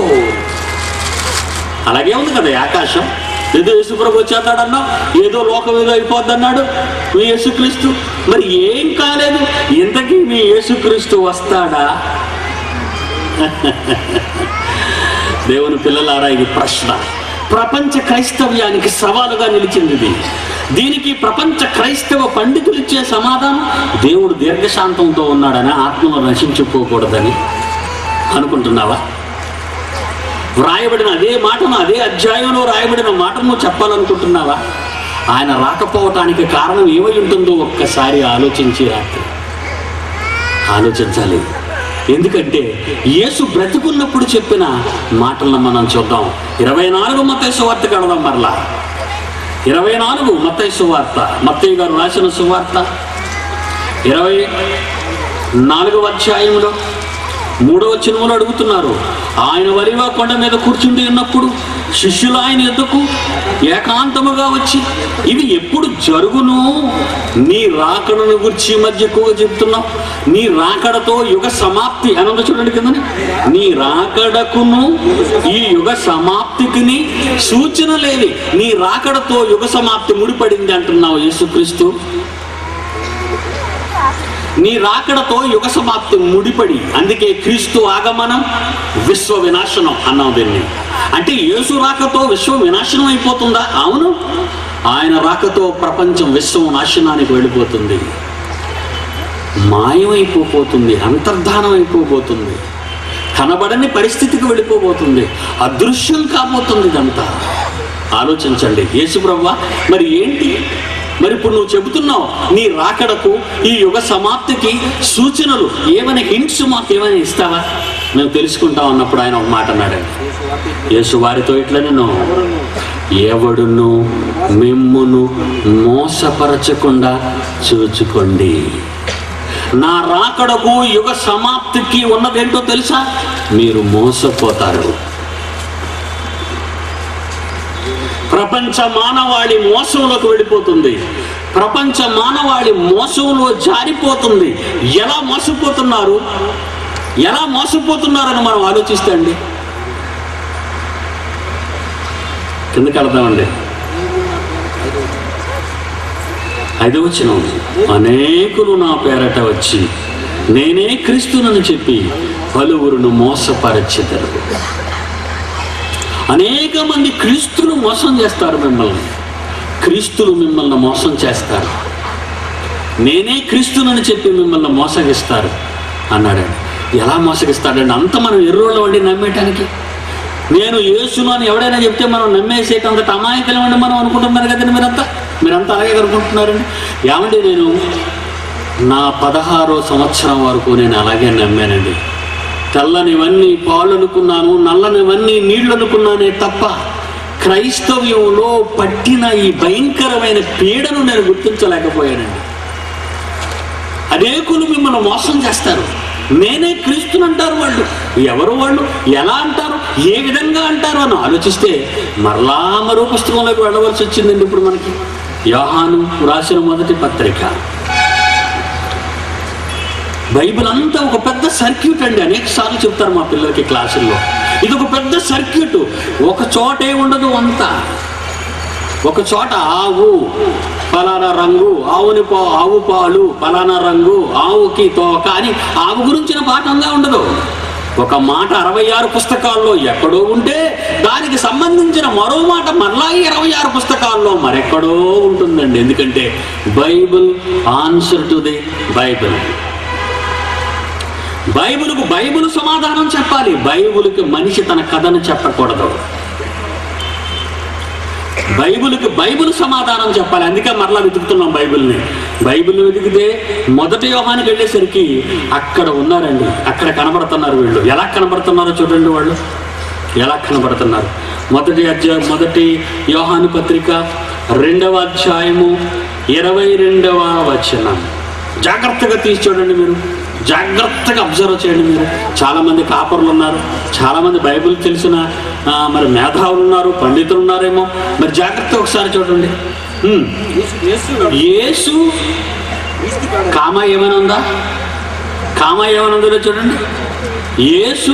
అలాగే ఉంది కదా ఆకాశం. ఏదో యేసుప్రభు వచ్చేస్తాడన్నా, ఏదో లోకం ఏదో అయిపోద్ది అన్నాడు మీ యేసుక్రీస్తు. మరి ఏం కాలేదు. ఇంతకీ మీ యేసుక్రీస్తు వస్తాడా? దేవుని పిల్లలారా, ఇది ప్రశ్న. ప్రపంచ క్రైస్తవ్యానికి సవాలుగా నిలిచింది ఇది. దీనికి ప్రపంచ క్రైస్తవ పండితులు ఇచ్చే సమాధానం దేవుడు దీర్ఘశాంతంతో ఉన్నాడని, ఆత్మను నశించుకోకూడదని అనుకుంటున్నావా? వ్రాయబడిన అదే మాటను, అదే అధ్యాయంలో రాయబడిన మాటను చెప్పాలనుకుంటున్నావా? ఆయన రాకపోవటానికి కారణం ఏమై ఉంటుందో ఒక్కసారి ఆలోచించి రాత్రి ఆలోచించాలి. ఎందుకంటే యేసు బ్రతికున్నప్పుడు చెప్పిన మాటలను మనం చూద్దాం. 24 మత్తయి సువార్త కడదాం. మరలా 24 మత్తయి సువార్త, మత్తయి గారు రాసిన సువార్త 24వ అధ్యాయంలో 3వ వచనంలో అడుగుతున్నారు. ఆయన ఒలీవ కొండ మీద కూర్చుండి ఉన్నప్పుడు శిష్యులు ఆయన ఎద్దుకు ఏకాంతముగా వచ్చి, ఇవి ఎప్పుడు జరుగును? నీ రాకడను గురించి మధ్య ఎక్కువగా చెప్తున్నావు. నీ రాకడతో యుగ సమాప్తి అని ఉందో చూడండి కిందని. నీ రాకడకును ఈ యుగ సమాప్తికి సూచన లేని నీ రాకడతో యుగ సమాప్తి ముడిపడింది అంటున్నావు యేసుక్రీస్తు. నీ రాకడతో యుగ సమాప్తి ముడిపడి, అందుకే క్రీస్తు ఆగమనం విశ్వ వినాశనం అన్నాం దీన్ని. అంటే యేసు రాకతో విశ్వం వినాశనం అయిపోతుందా? అవును, ఆయన రాకతో ప్రపంచం విశ్వం నాశనానికి వెళ్ళిపోతుంది, మాయమైపోతుంది, అంతర్ధానం అయిపోబోతుంది, కనబడని పరిస్థితికి వెళ్ళిపోబోతుంది, అదృశ్యం కాబోతుంది. ఇదంతా ఆలోచించండి. యేసుప్రభువా మరి ఏంటి? మరి ఇప్పుడు నువ్వు చెబుతున్నావు నీ రాకడకు, ఈ యుగ సమాప్తికి సూచనలు ఏమైనా హింట్స్ మాకు ఏమైనా ఇస్తావా? మేము తెలుసుకుంటాం అన్నప్పుడు ఆయన ఒక మాట అన్నాడండి. యేసు వారితో ఇట్లా, నేను ఎవడును మిమ్మును మోసపరచకుండా చూచుకోండి. నా రాకడకు యుగ సమాప్తికి ఉన్నదేంటో తెలుసా? మీరు మోసపోతారు. ప్రపంచ మానవాళి మోసంలోకి వెళ్ళిపోతుంది, ప్రపంచ మానవాళి మోసంలో జారిపోతుంది. ఎలా మోసపోతున్నారు, ఎలా మోసపోతున్నారని మనం ఆలోచిస్తే అండి, కిందకి వెళ్దామండి. 5వ వచనం, అనేకులు నా పేరట వచ్చి నేనే క్రీస్తునని చెప్పి పలువురును మోసపరచెదరు. అనేక మంది క్రీస్తులు మోసం చేస్తారు మిమ్మల్ని, క్రీస్తులు మిమ్మల్ని మోసం చేస్తారు. నేనే క్రీస్తునని చెప్పి మిమ్మల్ని మోసగిస్తారు అన్నాడండి. ఎలా మోసగిస్తాడండి? అంత మనం ఎర్రోళ్ళం అండి నమ్మేయటానికి. నేను యేసును అని ఎవడైనా చెప్తే మనం నమ్మేసేటంత అమాయకులం అండి మనం అనుకుంటున్నారు కదండి. మీరంతా అలాగే అనుకుంటున్నారండి. ఏమండి, నేను నా 16వ సంవత్సరం వరకు నేను అలాగే నమ్మానండి. తెల్లనివన్నీ పాలు అనుకున్నాను, నల్లనివన్నీ నీళ్లు అనుకున్నానే తప్ప క్రైస్తవ్యంలో పట్టిన ఈ భయంకరమైన పీడను నేను గుర్తించలేకపోయానండి. అనేకులు మిమ్మల్ని మోసం చేస్తారు. నేనే క్రీస్తుని అంటారు. వాళ్ళు ఎవరు, వాళ్ళు ఎలా అంటారు, ఏ విధంగా అంటారు అని ఆలోచిస్తే మరలా మరో పుస్తకంలోకి వెళ్ళవలసి వచ్చిందండి. ఇప్పుడు మనకి యోహాను రాసిన మొదటి పత్రిక. బైబిల్ అంతా ఒక పెద్ద సర్క్యూట్ అండి. అనేక సార్లు చెప్తారు మా పిల్లలకి క్లాసుల్లో. ఇది ఒక పెద్ద సర్క్యూట్. ఒక చోటే ఉండదు, అంతా ఒక చోట ఆవు పలానా రంగు, ఆవు పాలు పలానా రంగు, ఆవుకి తోక అని ఆవు గురించిన పాఠంగా ఉండదు. ఒక మాట 66 పుస్తకాల్లో ఎక్కడో ఉంటే దానికి సంబంధించిన మరో మాట మరలా 26 పుస్తకాల్లో మరెక్కడో ఉంటుందండి. ఎందుకంటే Bible answer to the Bible. బైబిల్కు బైబిల్ సమాధానం చెప్పాలి. బైబిల్కి మనిషి తన కథను చెప్పకూడదు. బైబిల్కి బైబిల్ సమాధానం చెప్పాలి. అందుకే మరలా వెతుకుతున్నాం బైబిల్ని. బైబిల్ని వెతికితే మొదటి యోహానికి వెళ్ళేసరికి అక్కడ ఉన్నారండి, అక్కడ కనబడుతున్నారు. వీళ్ళు ఎలా కనబడుతున్నారో చూడండి. వాళ్ళు ఎలా కనబడుతున్నారు. మొదటి యోహాను పత్రిక 2వ అధ్యాయము 22వ వచనం. జాగ్రత్తగా తీసి చూడండి. మీరు జాగ్రత్తగా అబ్జర్వ్ చేయండి. మీరు చాలామంది కాపర్లు ఉన్నారు, చాలామంది బైబిల్ తెలిసిన మరి మేధావులు ఉన్నారు, పండితులు ఉన్నారేమో. మరి జాగ్రత్తగా ఒకసారి చూడండి. యేసు కామ ఏమైనా ఉందా? కామ ఏమైనా ఉందో చూడండి. యేసు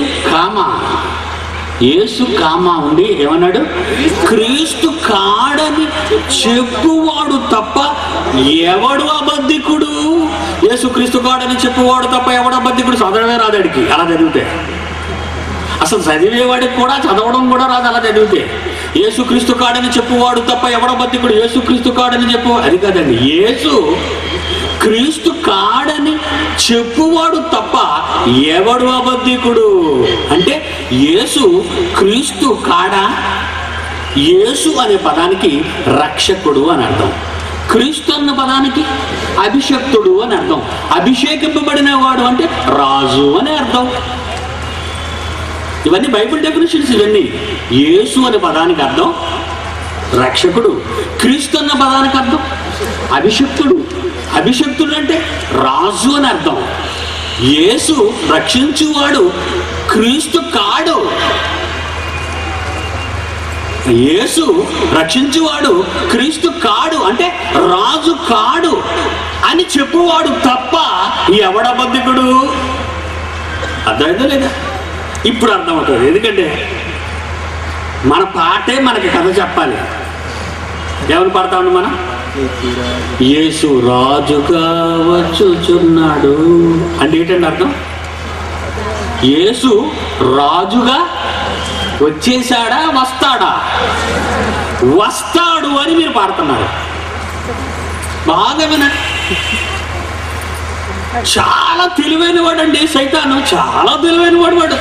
కామ ఉండి ఏమన్నాడు? క్రీస్తు కాడని చెప్పువాడు తప్ప ఎవడు అబద్ధికుడు? యేసు క్రీస్తు కాడని చెప్పువాడు తప్ప ఎవడు అబద్ధికుడు? చదవడమే రాదాడికి అలా చదివితే. అసలు చదివేవాడికి కూడా చదవడం కూడా రాదు అలా చదివితే. యేసు క్రీస్తు కాడని చెప్పువాడు తప్ప ఎవడు అబద్ధికుడు? యేసు క్రీస్తు కాడని చెప్పు, అది కాదండి. యేసు క్రీస్తు కాడని చెప్పువాడు తప్ప ఎవడు అబద్ధికుడు? అంటే యేసు క్రీస్తు కాడా? యేసు అనే పదానికి రక్షకుడు అని అర్థం. క్రీస్తు అన్న పదానికి అభిషక్తుడు అని అర్థం. అభిషేకింపబడిన వాడు అంటే రాజు అని అర్థం. ఇవన్నీ బైబిల్ డెఫినేషన్స్. ఇవన్నీ యేసు అనే పదానికి అర్థం రక్షకుడు, క్రీస్తు అన్న పదానికి అర్థం అభిషక్తుడు. అభిషక్తుడు అంటే రాజు అని అర్థం. యేసు రక్షించువాడు క్రీస్తు కాడు. యేసు రక్షించువాడు క్రీస్తు కాడు అంటే రాజు కాడు అని చెప్పువాడు తప్ప ఎవడబద్ధికుడు? అర్థమైందా లేదా? ఇప్పుడు అర్థమవుతుంది. ఎందుకంటే మన పాటే మనకి కథ చెప్పాలి. ఏమని పాడతామండి మనం? యేసు రాజుగా వచ్చుచున్నాడు అంటే ఏంటండి అర్థం? యేసు రాజుగా వచ్చేసాడా, వస్తాడా? వస్తాడు అని మీరు పాడుతున్నారు. బాగా వినండి. చాలా తెలివైన వాడండి సైతాను, చాలా తెలివైన వాడు.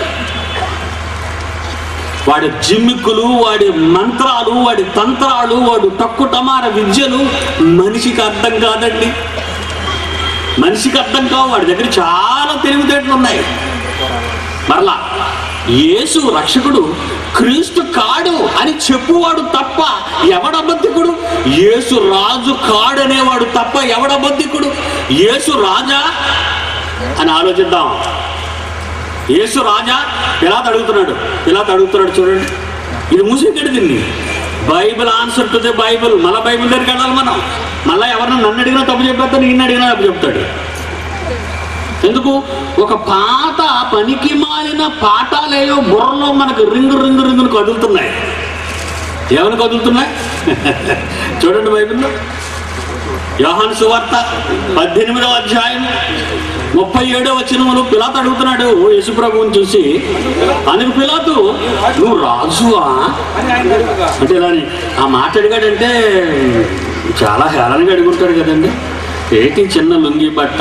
వాడి జిమ్మిక్కులు, వాడి మంత్రాలు, వాడి తంత్రాలు, వాడు టక్కుటమార విద్యలు మనిషికి అర్థం కాదండి. మనిషికి అర్థం కావు. వాడి దగ్గర చాలా తెలివితేటలు ఉన్నాయి. మరలా యేసు రక్షకుడు క్రీస్తు కాడు అని చెప్పువాడు తప్ప ఎవడబద్ధికుడు? యేసు రాజు కాడనేవాడు తప్ప ఎవడబద్ధికుడు? యేసు రాజా అని ఆలోచిద్దాం. యేసు రాజా పిలాతు అడుగుతున్నాడు చూడండి. ఇది మూసేకెడు దీన్ని. Bible answer to the Bible. మళ్ళీ బైబిల్ దగ్గరికి వెళ్ళాలి మనం. మళ్ళీ ఎవరన్నా నన్ను అడిగినా తప్పు చెప్పేస్తాను, నిన్ను అడిగినా తప్పు చెప్తాడు. ఎందుకు? ఒక పాత పనికి మాలిన పాఠాలేయో బుర్రలో మనకు రింగును కదులుతున్నాయి. ఏమని కదులుతున్నాయి? చూడండి బైబిల్లో యోహాను సువార్త 18వ అధ్యాయం 37వ వచనంలో పిలాతు అడుగుతున్నాడు యేసుప్రభువుని చూసి, అందుకు పిలాతు నువ్వు రాజువా అంటే ఇలా ఆ మాట అడిగాడంటే చాలా హేళనగా అడుగుంటాడు కదండి. ఏంటి చిన్న లుంగి బట్ట,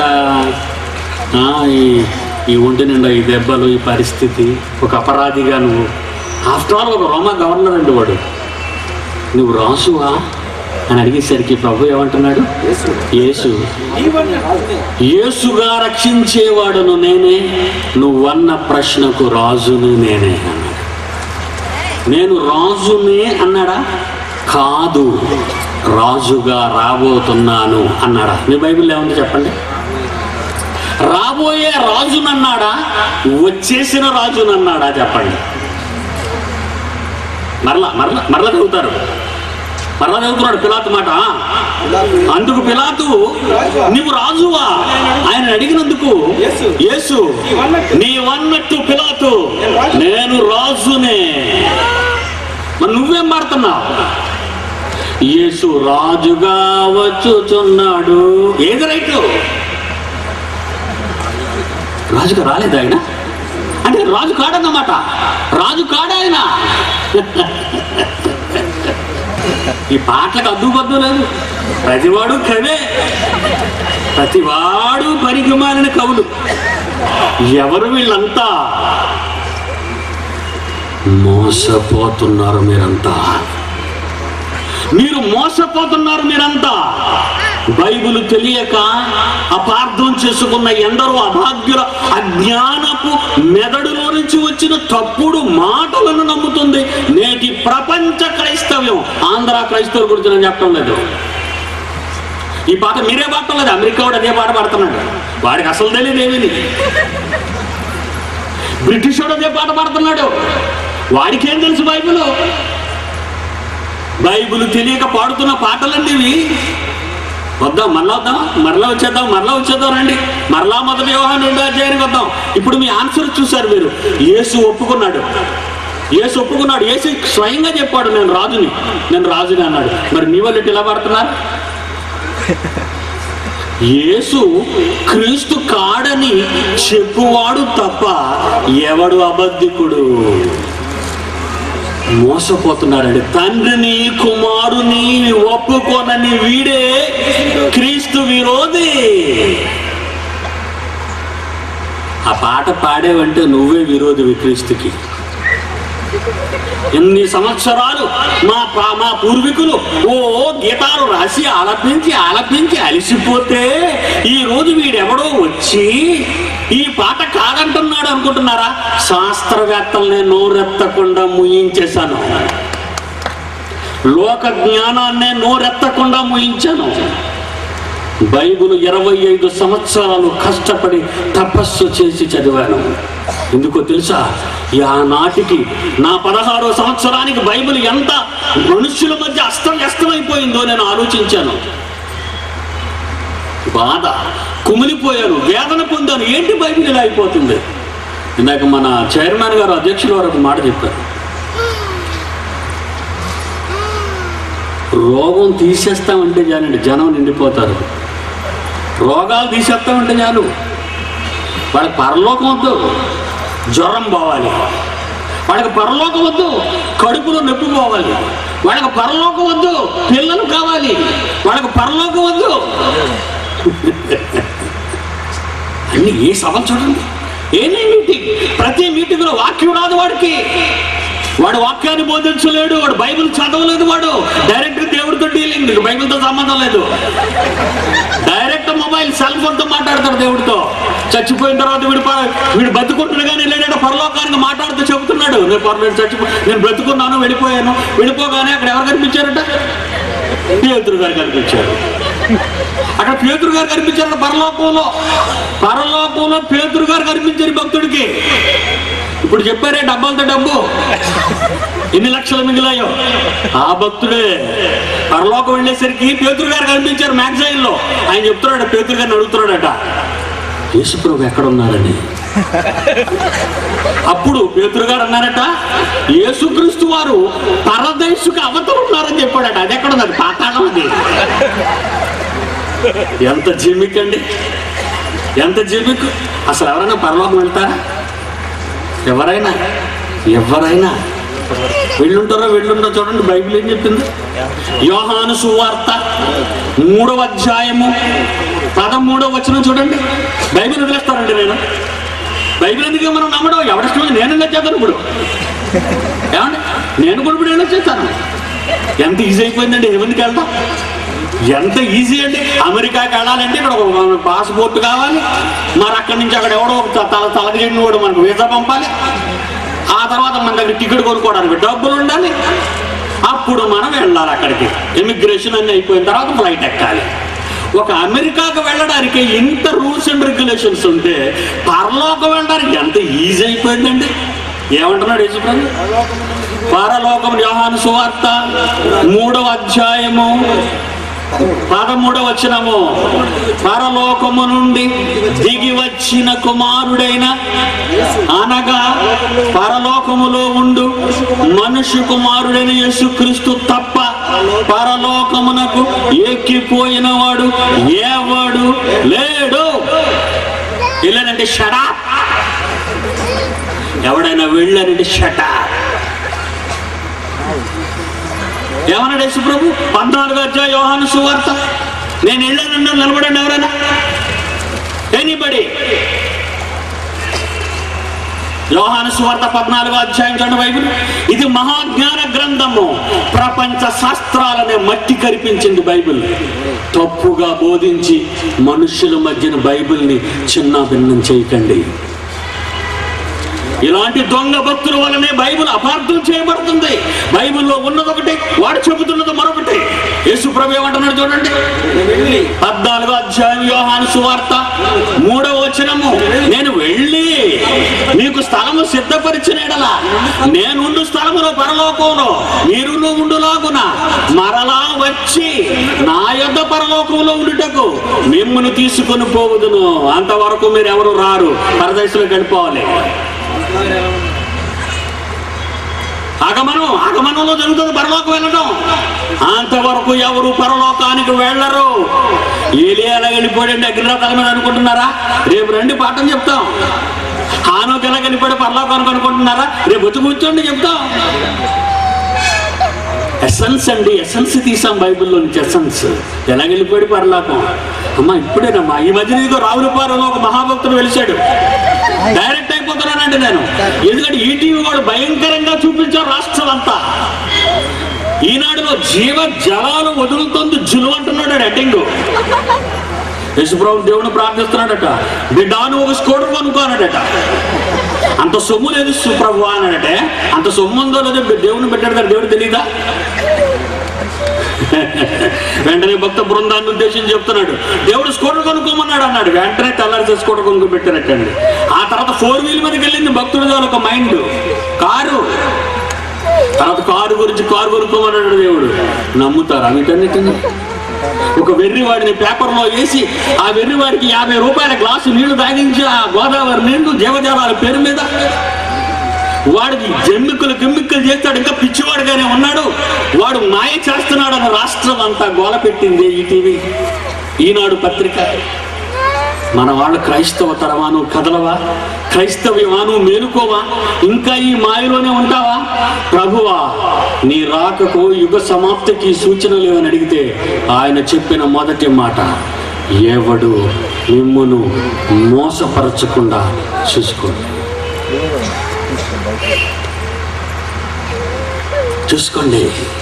ఈ ఒంటి నిండా ఈ దెబ్బలు, ఈ పరిస్థితి, ఒక అపరాధిగా నువ్వు, ఆఫ్టర్ ఆల్ ఒక రోమా గవర్నర్ అండి వాడు, నువ్వు రాజువా అని అడిగేసరికి ప్రభు ఏమంటున్నాడు? యేసుగా రక్షించేవాడును నేనే, నువ్వన్న ప్రశ్నకు రాజును నేనే అన్నాడు. నేను రాజునే అన్నాడా? కాదు, రాజుగా రాబోతున్నాను అన్నాడా? మీ బైబిల్లో ఏముంది చెప్పండి? రాబోయే రాజునన్నాడా, వచ్చేసిన రాజునన్నాడా? చెప్పండి. మరలా చదువుతారు. మరలా చదువుతున్నాడు పిలాతు మాట. అందుకు పిలాతు నీవు రాజువా ఆయన అడిగినందుకు యేసు నీవన్నట్టు పిలాతు నేను రాజునే. మరి నువ్వేం పాడుతున్నావు? యేసు రాజుగా వచ్చుచున్నాడు. ఏది రైటు? రాజుగా రాలేదు ఆయన అంటే రాజు కాడన్నమాట. రాజు కాడాయన. ఈ పాటలకు అద్దుబద్దు లేదు. ప్రతివాడు కవే, ప్రతివాడు పనికి మాలిన కవులు. ఎవరు వీళ్ళంతా? మోసపోతున్నారు మీరంతా. మీరు మోసపోతున్నారు మీరంతా. బైబిల్ తెలియక అపార్థం చేసుకున్న ఎందరో అభాగ్యుల అజ్ఞానపు మెదడులో నుంచి వచ్చిన తప్పుడు మాటలను నమ్ముతుంది నేటి ప్రపంచ క్రైస్తవ్యం. ఆంధ్ర క్రైస్తవుల గురించి నేను చెప్పడం లేదు. ఈ పాట మీరే పాడటం లేదు, అమెరికా వాడు అదే పాట పాడుతున్నాడు. వాడికి అసలు తెలియదు ఏమీ. బ్రిటిష్ వాడు అదే పాట పాడుతున్నాడు. వాడికేం తెలుసు బైబిల్? బైబిల్ తెలియక పాడుతున్న పాటలండి ఇవి. వద్దాం, మరలా వచ్చేద్దాం రండి. మరలా మొదటి యోహాను 2వ అధ్యాయానికి వద్దాం. ఇప్పుడు మీ ఆన్సర్ చూశారు మీరు. యేసు ఒప్పుకున్నాడు. యేసు స్వయంగా చెప్పాడు నేను రాజుని అన్నాడు. మరి మీ వాళ్ళు ఇలా పడుతున్నారు? యేసు క్రీస్తు కాడని చెప్పువాడు తప్ప ఎవడు అబద్ధికుడు? మోసపోతున్నారండి. తండ్రిని కుమారుని ఒప్పుకోనని వీడే క్రీస్తు విరోధి. ఆ పాట పాడేవంటే నువ్వే విరోధివి క్రీస్తుకి. ఎన్ని సంవత్సరాలు మా పూర్వీకులు గీతాలు రాసి ఆలపించి అలసిపోతే ఈ రోజు వీడెవడో వచ్చి ఈ పాట కాదంటున్నాడు అనుకుంటున్నారా? శాస్త్రవేత్తల్ని నోరెత్తకుండా ముయించేశాను. లోక జ్ఞానాన్నే నోరెత్తకుండా ముయించాను. బైబిల్ 25 సంవత్సరాలు కష్టపడి తపస్సు చేసి చదివాను. ఎందుకో తెలుసా? ఆనాటికి నా 16వ సంవత్సరానికి బైబిల్ ఎంత మనుషుల మధ్య అస్తవ్యస్తమైపోయిందో నేను ఆలోచించాను. బాధ, కుమిలిపోయాను, వేదన పొందాను. ఏంటి బైబిల్ ఇలా అయిపోతుంది? ఇందాక మన చైర్మన్ గారు, అధ్యక్షులు వారు ఒక మాట చెప్పారు. రోగం తీసేస్తామంటే చాలండి, జనం నిండిపోతారు. రోగాలు తీసేస్తామంటే చాలు, వాళ్ళకి పరలోకం వద్దు, జ్వరం పోవాలి. వాళ్ళకి పరలోకం వద్దు, కడుపులో నొప్పి పోవాలి. వాళ్ళకి పరలోకం వద్దు, పిల్లలు కావాలి. వాళ్ళకి పరలోకం వద్దు. అన్ని ఏ సభలు చూడండి, ఏమీ మీటింగ్, ప్రతి మీటింగ్లో వాక్యం రాదు వాడికి. వాడు వాక్యాన్ని బోధించలేడు, వాడు బైబిల్ చదవలేదు, వాడు డైరెక్ట్ దేవుడితో డీలింగ్, బైబిల్తో సంబంధం లేదు. డైరెక్ట్ మొబైల్ సెల్ ఫోన్తో మాట్లాడతాడు దేవుడితో. చచ్చిపోయిన తర్వాత వీడు బతుకుంటున్నాగానే లేదంటే పరలోకానికి మాట్లాడుతూ చెబుతున్నాడు, నేను బ్రతుకున్నాను, వెళ్ళిపోగానే అక్కడ ఎవరు కనిపించారట? పేతురు గారు కనిపించారు. అక్కడ పేతురు గారు కనిపించారు. పరలోకంలో పేతురు గారు కనిపించారు భక్తుడికి. ఇప్పుడు చెప్పారే డబ్బాలతో డబ్బు ఎన్ని లక్షలు మిగిలాయో, ఆ భక్తుడే పరలోకం వెళ్ళేసరికి పేతురు గారు కనిపించారు మ్యాగజైన్లో. ఆయన చెప్తున్నాడు, పేతురు గారిని అడుగుతున్నాడట, యేసుప్రభు ఎక్కడున్నారని. అప్పుడు పేతురు గారు అన్నారట, యేసుక్రీస్తు వారు పరదేశుకు అవతల ఉన్నారని చెప్పాడట. అది ఎక్కడున్నది? పాతాళం. అది ఎంత జిమిక్ అండి, ఎంత జిమిక్. అసలు ఎవరైనా పరలోకం వెళ్తారా? ఎవరైనా వెళ్ళుంటారో చూడండి. బైబిల్ ఏం చెప్పింది? యోహాను సువార్త 3వ అధ్యాయము 13వ వచనం చూడండి. బైబిల్ వదిలేస్తారండి. బైబిల్ ఎందుకు మనం నమ్మడం? ఎవరిష్టం నేను నచ్చేస్తాను. ఇప్పుడు ఏమండి, నేను కూడా ఇప్పుడు వచ్చేస్తాను. ఎంత ఈజీ అయిపోయిందండి హెవెన్కి వెళ్తాం. ఎంత ఈజీ అండి. అమెరికాకి వెళ్ళాలంటే ఇక్కడ ఒక పాస్పోర్ట్ కావాలి, మరి అక్కడి నుంచి అక్కడ ఎవడో తలగజెండు కూడా మనకు వీసా పంపాలి. ఆ తర్వాత మన దగ్గర టికెట్ కొనుక్కోవడానికి డబ్బులు ఉండాలి. అప్పుడు మనం వెళ్ళాలి అక్కడికి. ఇమిగ్రేషన్ అన్నీ అయిపోయిన తర్వాత ఫ్లైట్ ఎక్కాలి. ఒక అమెరికాకు వెళ్ళడానికి ఇంత రూల్స్ అండ్ రెగ్యులేషన్స్ ఉంటే పరలోకం వెళ్ళడానికి ఎంత ఈజీ అయిపోయిందండి. ఏమంటున్నాడు యేసుప్రభు? పరలోకం, యోహాను సువార్త 3వ అధ్యాయము 13వ వచనము, పరలోకము నుండి దిగి వచ్చిన కుమారుడైన, అనగా పరలోకములో ఉండు మనుష్య కుమారుడైన యేసుక్రీస్తు తప్ప పరలోకమునకు ఎక్కిపోయిన వాడు ఎవడు లేడు. వెళ్ళానంటే షటా, ఎవడైనా వెళ్ళానంటే షటా. ఏమన్నాడు యేసుప్రభు? 14వ అధ్యాయం యోహాను సువార్త. నేను వెళ్ళానన్నా నిలబడండి ఎవరైనా, ఎనీబడి. యోహాను సువార్త 14వ అధ్యాయం చూడండి బైబిల్. ఇది మహాజ్ఞాన గ్రంథము, ప్రపంచ శాస్త్రాలనే మట్టి కరిపించింది బైబిల్. తప్పుగా బోధించి మనుషుల మధ్యన బైబిల్ని చిన్న భిన్నం చేయకండి. ఇలాంటి దొంగ భక్తుల వల్లనే బైబిల్ అపార్థం చేయబడుతుంది. బైబిల్లో ఉన్నదొకటి, వాడు చెబుతున్నది మరొకటి. యేసుప్రభు ఏమంటున్నాడు చూడండి. 14వ అధ్యాయం యోహాను సువార్త 3వ వచనము, నేను వెళ్ళి మీకు స్థలము సిద్ధపరిచిన ఎడల నేనుండు స్థలములో పరలోకంలో మీరును ఉండులాగున మరలా వచ్చి నా యొద్ద పరలోకంలో ఉండుటకు మిమ్మును తీసుకొని పోవుదును. అంతవరకు మీరు ఎవరు రారు, పరదేశంలోకి వెళ్ళిపోవాలి. ఆగమనంలో జరుగుతుంది పరలోకం వెళ్ళడం. అంతవరకు ఎవరు పరలోకానికి వెళ్ళరు. ఏలియా ఎలా వెళ్ళిపోయాడండి అగ్నిరథాల మీద అనుకుంటున్నారా? రేపు రండి పాఠం చెప్తాం. హానోకు ఎలా వెళ్ళిపోయాడు పరలోకానికి అనుకుంటున్నారా? రేపు వచ్చి కూర్చోండి చెప్తాం. ఎసెన్స్ అండి, ఎసెన్స్ తీసాం బైబిల్లో నుంచి. ఎసెన్స్ ఎలా వెళ్ళిపోయాడు పరలోకం. అమ్మా ఇప్పుడేనమ్మా, ఈ మధ్య ఇదిగో రావులపాలెంలో ఒక మహాభక్తుడు వెలిశాడు. డైరెక్ట్ అయిపోతున్నానండి నేను, ఎందుకంటే ఈటీవీ వాడు భయంకరంగా చూపించారు రాష్ట్రం అంతా. ఈనాడులో జీవ జలాలు వదులుతుంది జులు అంటున్నాడు హెడ్డింగ్. యేసుప్రభు దేవుని ప్రార్థిస్తున్నాడట, బిడ్డాను ఒక స్కూటర్ కొనుక్కోనడట. అంత సొమ్ము లేదు సుప్రభు అన్నాడటే. అంత సొమ్ము ఉందో లేదో దేవుని పెట్టాడు కదా, దేవుడు తెలీదా? వెంటనే భక్త బృందాన్ని ఉద్దేశించి చెప్తున్నాడు, దేవుడు స్కూటర్ కొనుక్కోమన్నాడు అన్నాడు. వెంటనే తెల్లారి స్కూటర్ కొనుక్కు పెట్టారటండి. ఆ తర్వాత 4 వీల్ మీదకి వెళ్ళింది భక్తుడి ద్వారా ఒక మైండ్, కారు. తర్వాత కారు కొనుక్కోమన్నాడు దేవుడు. నమ్ముతారా వీటన్నిటిని? ఒక వెర్రివాడిని పేపర్లో వేసి ఆ వెర్రివాడికి 50 రూపాయల గ్లాసు నీళ్లు తాగించి ఆ గోదావరి నీళ్లు జీవజాలాల పేరు మీద వాడికి గిమ్మిక్కులు చేస్తాడు, ఇంకా పిచ్చివాడుగానే ఉన్నాడు, వాడు మాయ చేస్తున్నాడు అని రాష్ట్రం అంతా గోల పెట్టింది ఈటీవీ, ఈనాడు పత్రిక. మన వాళ్ళు క్రైస్తవ తరమాను కదలవా? క్రైస్తవ్యమాను మేలుకోవా? ఇంకా ఈ మాయలోనే ఉంటావా? ప్రభువా, నీ రాకకు యుగ సమాప్తికి సూచనలు ఏమని అడిగితే ఆయన చెప్పిన మొదటి మాట, ఎవడు మిమ్మును మోసపరచకుండా చూసుకోండి. చూసుకోండి.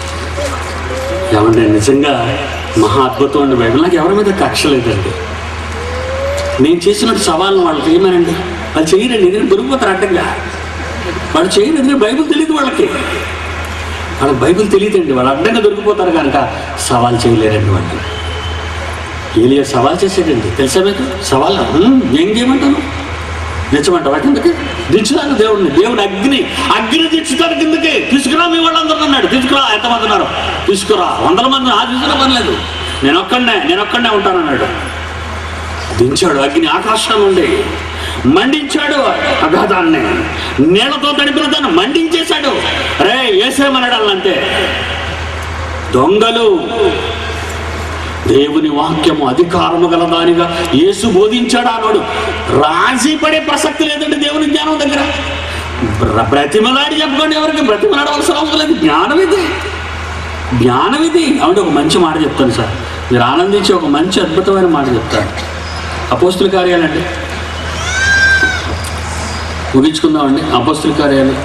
ఏమంటే నిజంగా మహా అద్భుతం అండి. బైబిల్ నాకు ఎవరి మీద కక్ష లేదండి. నేను చేసినట్టు సవాళ్ళను వాళ్ళకి ఏమనండి, వాళ్ళు చేయరండి, నేను దొరికిపోతారు అడ్డంగా. వాళ్ళు చేయరు, ఎందుకంటే బైబిల్ తెలియదు వాళ్ళకి బైబిల్ తెలియదండి. వాళ్ళు అడ్డంగా దొరికిపోతారు కనుక సవాల్ చేయలేరండి వాళ్ళు. ఏలియా సవాల్ చేసేటండి, తెలుసా మీకు? సవాల్ ఏం చేయమంటాను, దించమంటావా కిందకి? దించుతాను దేవుడు అగ్ని దించుతాడు కిందకి. తీసుకురా మీ వాళ్ళందరూ అన్నాడు. తీసుకురా, ఎంతమంది ఉన్నారు తీసుకురా, 100 మంది. తీసుకురా పనిలేదు, నేను ఒక్కడనే ఉంటానన్నాడు. దించాడు అగ్ని, ఆకాశం నుండి మండించాడు అగాధాన్ని, నీళ్లతో తడిపిన దాన్ని మండించేశాడు. రే ఏసేమన్నాడు అంతే. దొంగలు దేవుని వాక్యము అధికారము గలదానిగా యేసు బోధించాడు అన్నాడు. రాజీ పడే ప్రసక్తి లేదండి దేవుని జ్ఞానం దగ్గర. బ్రతిమలాడి చెప్పుకోండి, ఎవరికి బ్రతిమలాడవలసిన అవసరం లేదు. జ్ఞానం ఇది. అవును, ఒక మంచి మాట చెప్తాను సార్, మీరు ఆనందించి ఒక మంచి అద్భుతమైన మాట చెప్తాను. అపోస్తుల కార్యాలండి, ముగించుకుందామండి. అపోస్తుల కార్యాలు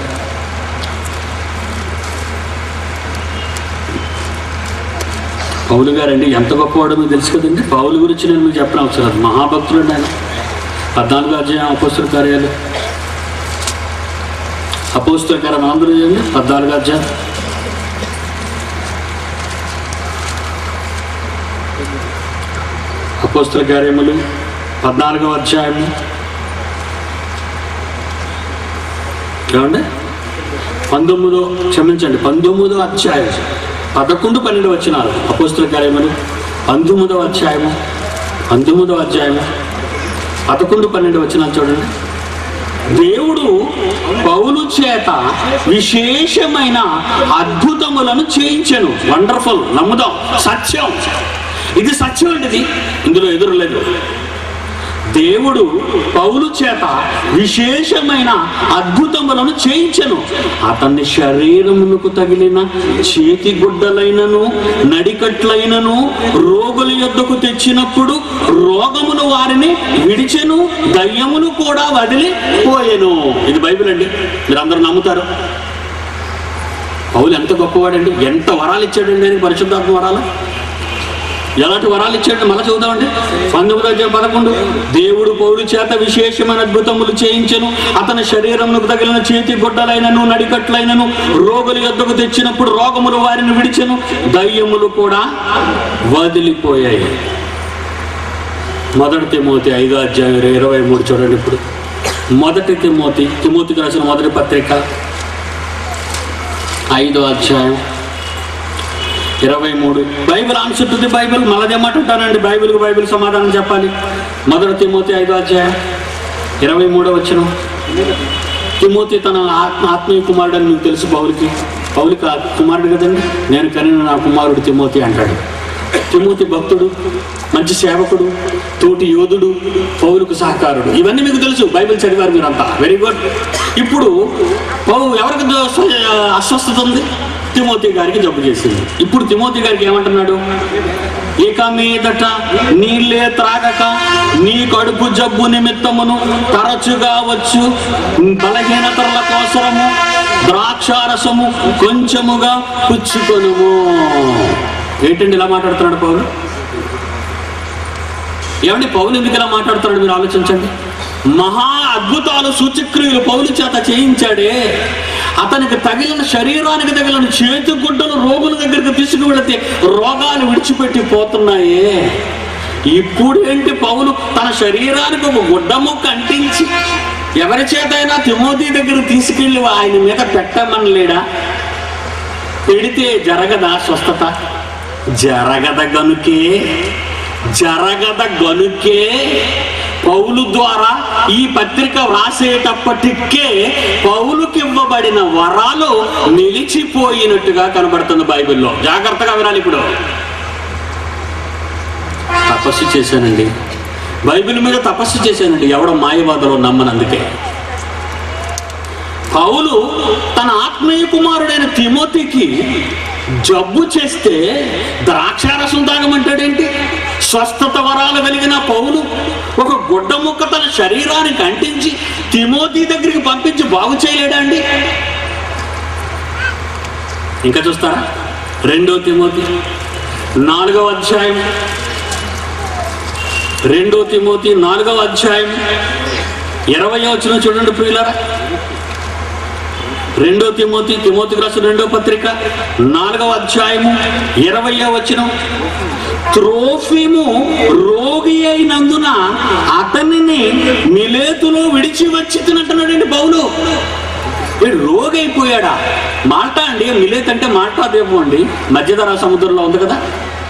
పౌలు గారండి ఎంత గొప్పవాడో మీకు తెలుసు కదండి. పౌలు గురించి నేను మీకు చెప్పిన అవసరం లేదు, మహాభక్తుడు అండి ఆయన. 14వ అధ్యాయం అపోస్తుల కార్యాలు, అపోస్తుల కార్యం అందరూ చేయండి. 14వ అధ్యాయం అపోస్తుల కార్యములు 14వ అధ్యాయము ఏమండి 19వ అధ్యాయం 11-12 వచనాలు. అపోస్తుల కార్యములు 19వ అధ్యాయము 11-12 వచనాలు చూడండి. దేవుడు పౌలు చేత విశేషమైన అద్భుతములను చేయించెను. వండర్ఫుల్, నమ్ముదాం, సత్యం. ఇది సత్యం అండి, ఇందులో ఎదురు లేదు. దేవుడు పౌలు చేత విశేషమైన అద్భుతములను చేయించెను. అతన్ని శరీరమునకు తగిలిన చేతి గుడ్డలైనను నడికట్లైనను రోగుల యొద్దకు తెచ్చినప్పుడు రోగమును వారిని విడిచెను, దయ్యమును కూడా వదిలిపోయెను. ఇది బైబిల్ అండి, మీరు అందరూ నమ్ముతారు. పౌలు ఎంత గొప్పవాడండి, ఎంత వరాలు ఇచ్చాడండి అని, పరిశుద్ధాత్మ వరాలు. ఎలాంటి వరాలు ఇచ్చాడు మళ్ళీ చూద్దామండి. 19:11 దేవుడు పౌలు చేత విశేషమైన అద్భుతములు చేయించెను. అతని శరీరమునకు తగిలిన చేతి గుడ్డలైనను నడికట్లైనను రోగుల యొద్దకు తెచ్చినప్పుడు రోగములు వారిని విడిచెను, దయ్యములు కూడా వదిలిపోయాయి. 1 తిమోతి 5వ అధ్యాయం 23 చూడండి. ఇప్పుడు 1 తిమోతికి రాసిన మొదటి పత్రిక 5వ అధ్యాయం 23. Bible answer to the Bible. మళ్ళీ ఏమంటుంటానండి, బైబిల్ సమాధానం చెప్పాలి. 1 తిమోతి 5వ అధ్యాయం 23వ వచనం. తిమోతి తన ఆత్మీయ కుమారుడు అని మీకు తెలుసు. పౌలుకి కుమారుడు కదండి. నేను కనిన నా కుమారుడు తిమోతి అంటాడు. తిమోతి భక్తుడు, మంచి సేవకుడు, తోటి యోధుడు, పౌలుకు సహకారుడు. ఇవన్నీ మీకు తెలుసు, బైబిల్ చదివారు మీరంతా. Very good. ఇప్పుడు ఎవరికి అస్వస్థత ఉంది? తిమోతి గారికి జబ్బు చేసింది. ఇప్పుడు తిమోతి గారికి ఏమంటున్నాడు? ఇక మీదట నీళ్ళే త్రాగక నీ కడుపు జబ్బు నిమిత్తమును తరచుగా వచ్చు బలహీనతల కోసరము ద్రాక్షారసము కొంచెముగా పుచ్చుకొనుము. ఏంటండి ఇలా మాట్లాడుతున్నాడు పౌలు? ఏమండి పౌలు ఎందుకు ఇలా మాట్లాడుతున్నాడు మీరు ఆలోచించండి. మహా అద్భుతాలు సూచక్రియలు పౌలు చేత చేయించాడే. అతనికి తగిలిన శరీరానికి తగిలిన చేతి గుడ్డలు రోగుల దగ్గరికి తీసుకువెళితే రోగాలు విడిచిపెట్టి పోతున్నాయే. ఇప్పుడు ఏంటి, పౌలు తన శరీరానికి ఒక గుడ్డ ముక్క అంటించి ఎవరి చేతైనా తిమోతి దగ్గర తీసుకెళ్ళి ఆయన మీద పెట్టమని లేడా? పెడితే జరగదా స్వస్థత? జరగద గనుకే పౌలు ద్వారా ఈ పత్రిక వ్రాసేటప్పటికే పౌలుకి ఇవ్వబడిన వరాలు నిలిచిపోయినట్టుగా కనబడుతుంది బైబిల్లో. జాగ్రత్తగా వినాలి. ఇప్పుడు తపస్సు చేశానండి, బైబిల్ మీద తపస్సు చేశానండి, ఎవడో మాయవాదలో నమ్మనందుకే. పౌలు తన ఆత్మీయ కుమారుడైన తిమోతికి జబ్బు చేస్తే ద్రాక్షారసం తాగమంటాడేంటి? స్వస్థత వరాలు కలిగిన పౌలు ఒక గుడ్డ ముక్క తన శరీరానికి అంటించి తిమోతి దగ్గరికి పంపించి బాగు చేయలేడా అండి? ఇంకా చూస్తారా? 2 తిమోతి 4వ అధ్యాయం, 2 తిమోతి 4వ అధ్యాయం 20వ వచనం చూడండి ప్రియులారా. 2 తిమోతికి రాసిన 2వ పత్రిక 4వ అధ్యాయము 20వ వచనం. త్రోఫిము రోగి అయినందున అతనిని మిలేతులో విడిచి వచ్చి తినంటున్నాడండి పౌలు. వీడు రోగి అయిపోయాడా? మాల్టా అండి, మిలేత్ అంటే మాల్టా ద్వీపం అండి, మధ్యధరా సముద్రంలో ఉంది కదా.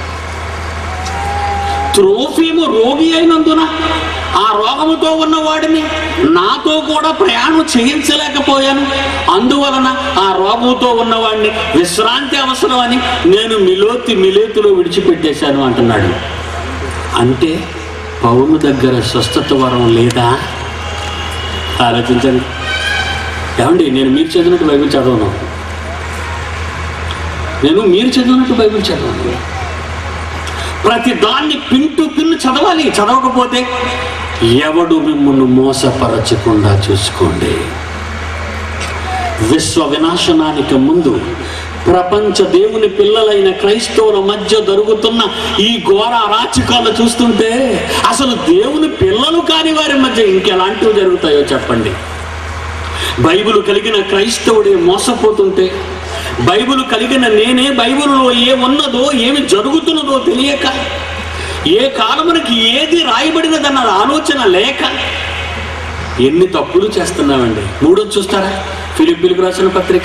త్రోఫిము రోగి అయినందున ఆ రోగముతో ఉన్నవాడిని నాతో కూడా ప్రయాణం చేయించలేకపోయాను, అందువలన ఆ రోగముతో ఉన్నవాడిని విశ్రాంతి అవసరం అని నేను మిలేతులో విడిచిపెట్టేశాను అంటున్నాడు. అంటే పౌలు దగ్గర స్వస్థత వరం లేదా? ఆలోచించండి. ఏమండి, నేను మీరు చదివినట్టు బైబిల్ చదవను, మీరు చదివినట్టు బైబిల్ చదవను. ప్రతి దాన్ని పిన్ టు పిన్ చదవాలి. చదవకపోతే ఎవడు మిమ్మల్ని మోసపరచకుండా చూసుకోండి. విశ్వ వినాశనానికి ముందు ప్రపంచ దేవుని పిల్లలైన క్రైస్తవుల మధ్య జరుగుతున్న ఈ ఘోర అరాచకాలు చూస్తుంటే అసలు దేవుని పిల్లలు కాని వారి మధ్య ఇంకెలాంటివి జరుగుతాయో చెప్పండి. బైబిల్ కలిగిన క్రైస్తవుడే మోసపోతుంటే, బైబిల్ కలిగిన నేనే బైబిల్లో ఏమున్నదో ఏమి జరుగుతున్నదో తెలియక, ఏ కాలమునికి ఏది రాయబడినదన్న ఆలోచన లేక ఎన్ని తప్పులు చేస్తున్నామండి. 3వ చూస్తారా? ఫిలిప్పీలకు రాసిన పత్రిక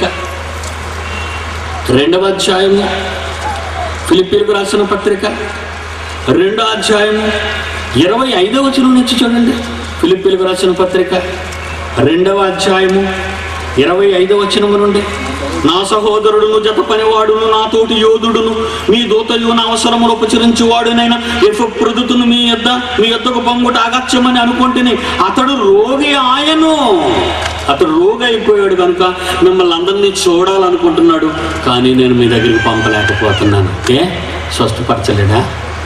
2వ అధ్యాయము, ఫిలిప్పీలకు రాసిన పత్రిక 2వ అధ్యాయము 25వ వచనం నుంచి చూడండి. ఫిలిప్పీలకు రాసిన పత్రిక 2వ అధ్యాయము 25వ వచనము నుండి. నా సహోదరుడును జత పనివాడును నా తోటి యోధుడును మీ దూతయు నా అవసరములు ఉపచరించువాడునైనా ఎఫ్రొదితును మీ యొద్దకు పంపుట అగత్యమని అనుకుంటుని అతడు రోగి ఆయను. అతడు రోగి అయిపోయాడు కనుక మిమ్మల్ని అందరినీ చూడాలనుకుంటున్నాడు, కానీ నేను మీ దగ్గరికి పంపలేకపోతున్నాను. స్వస్థపరచలేడా?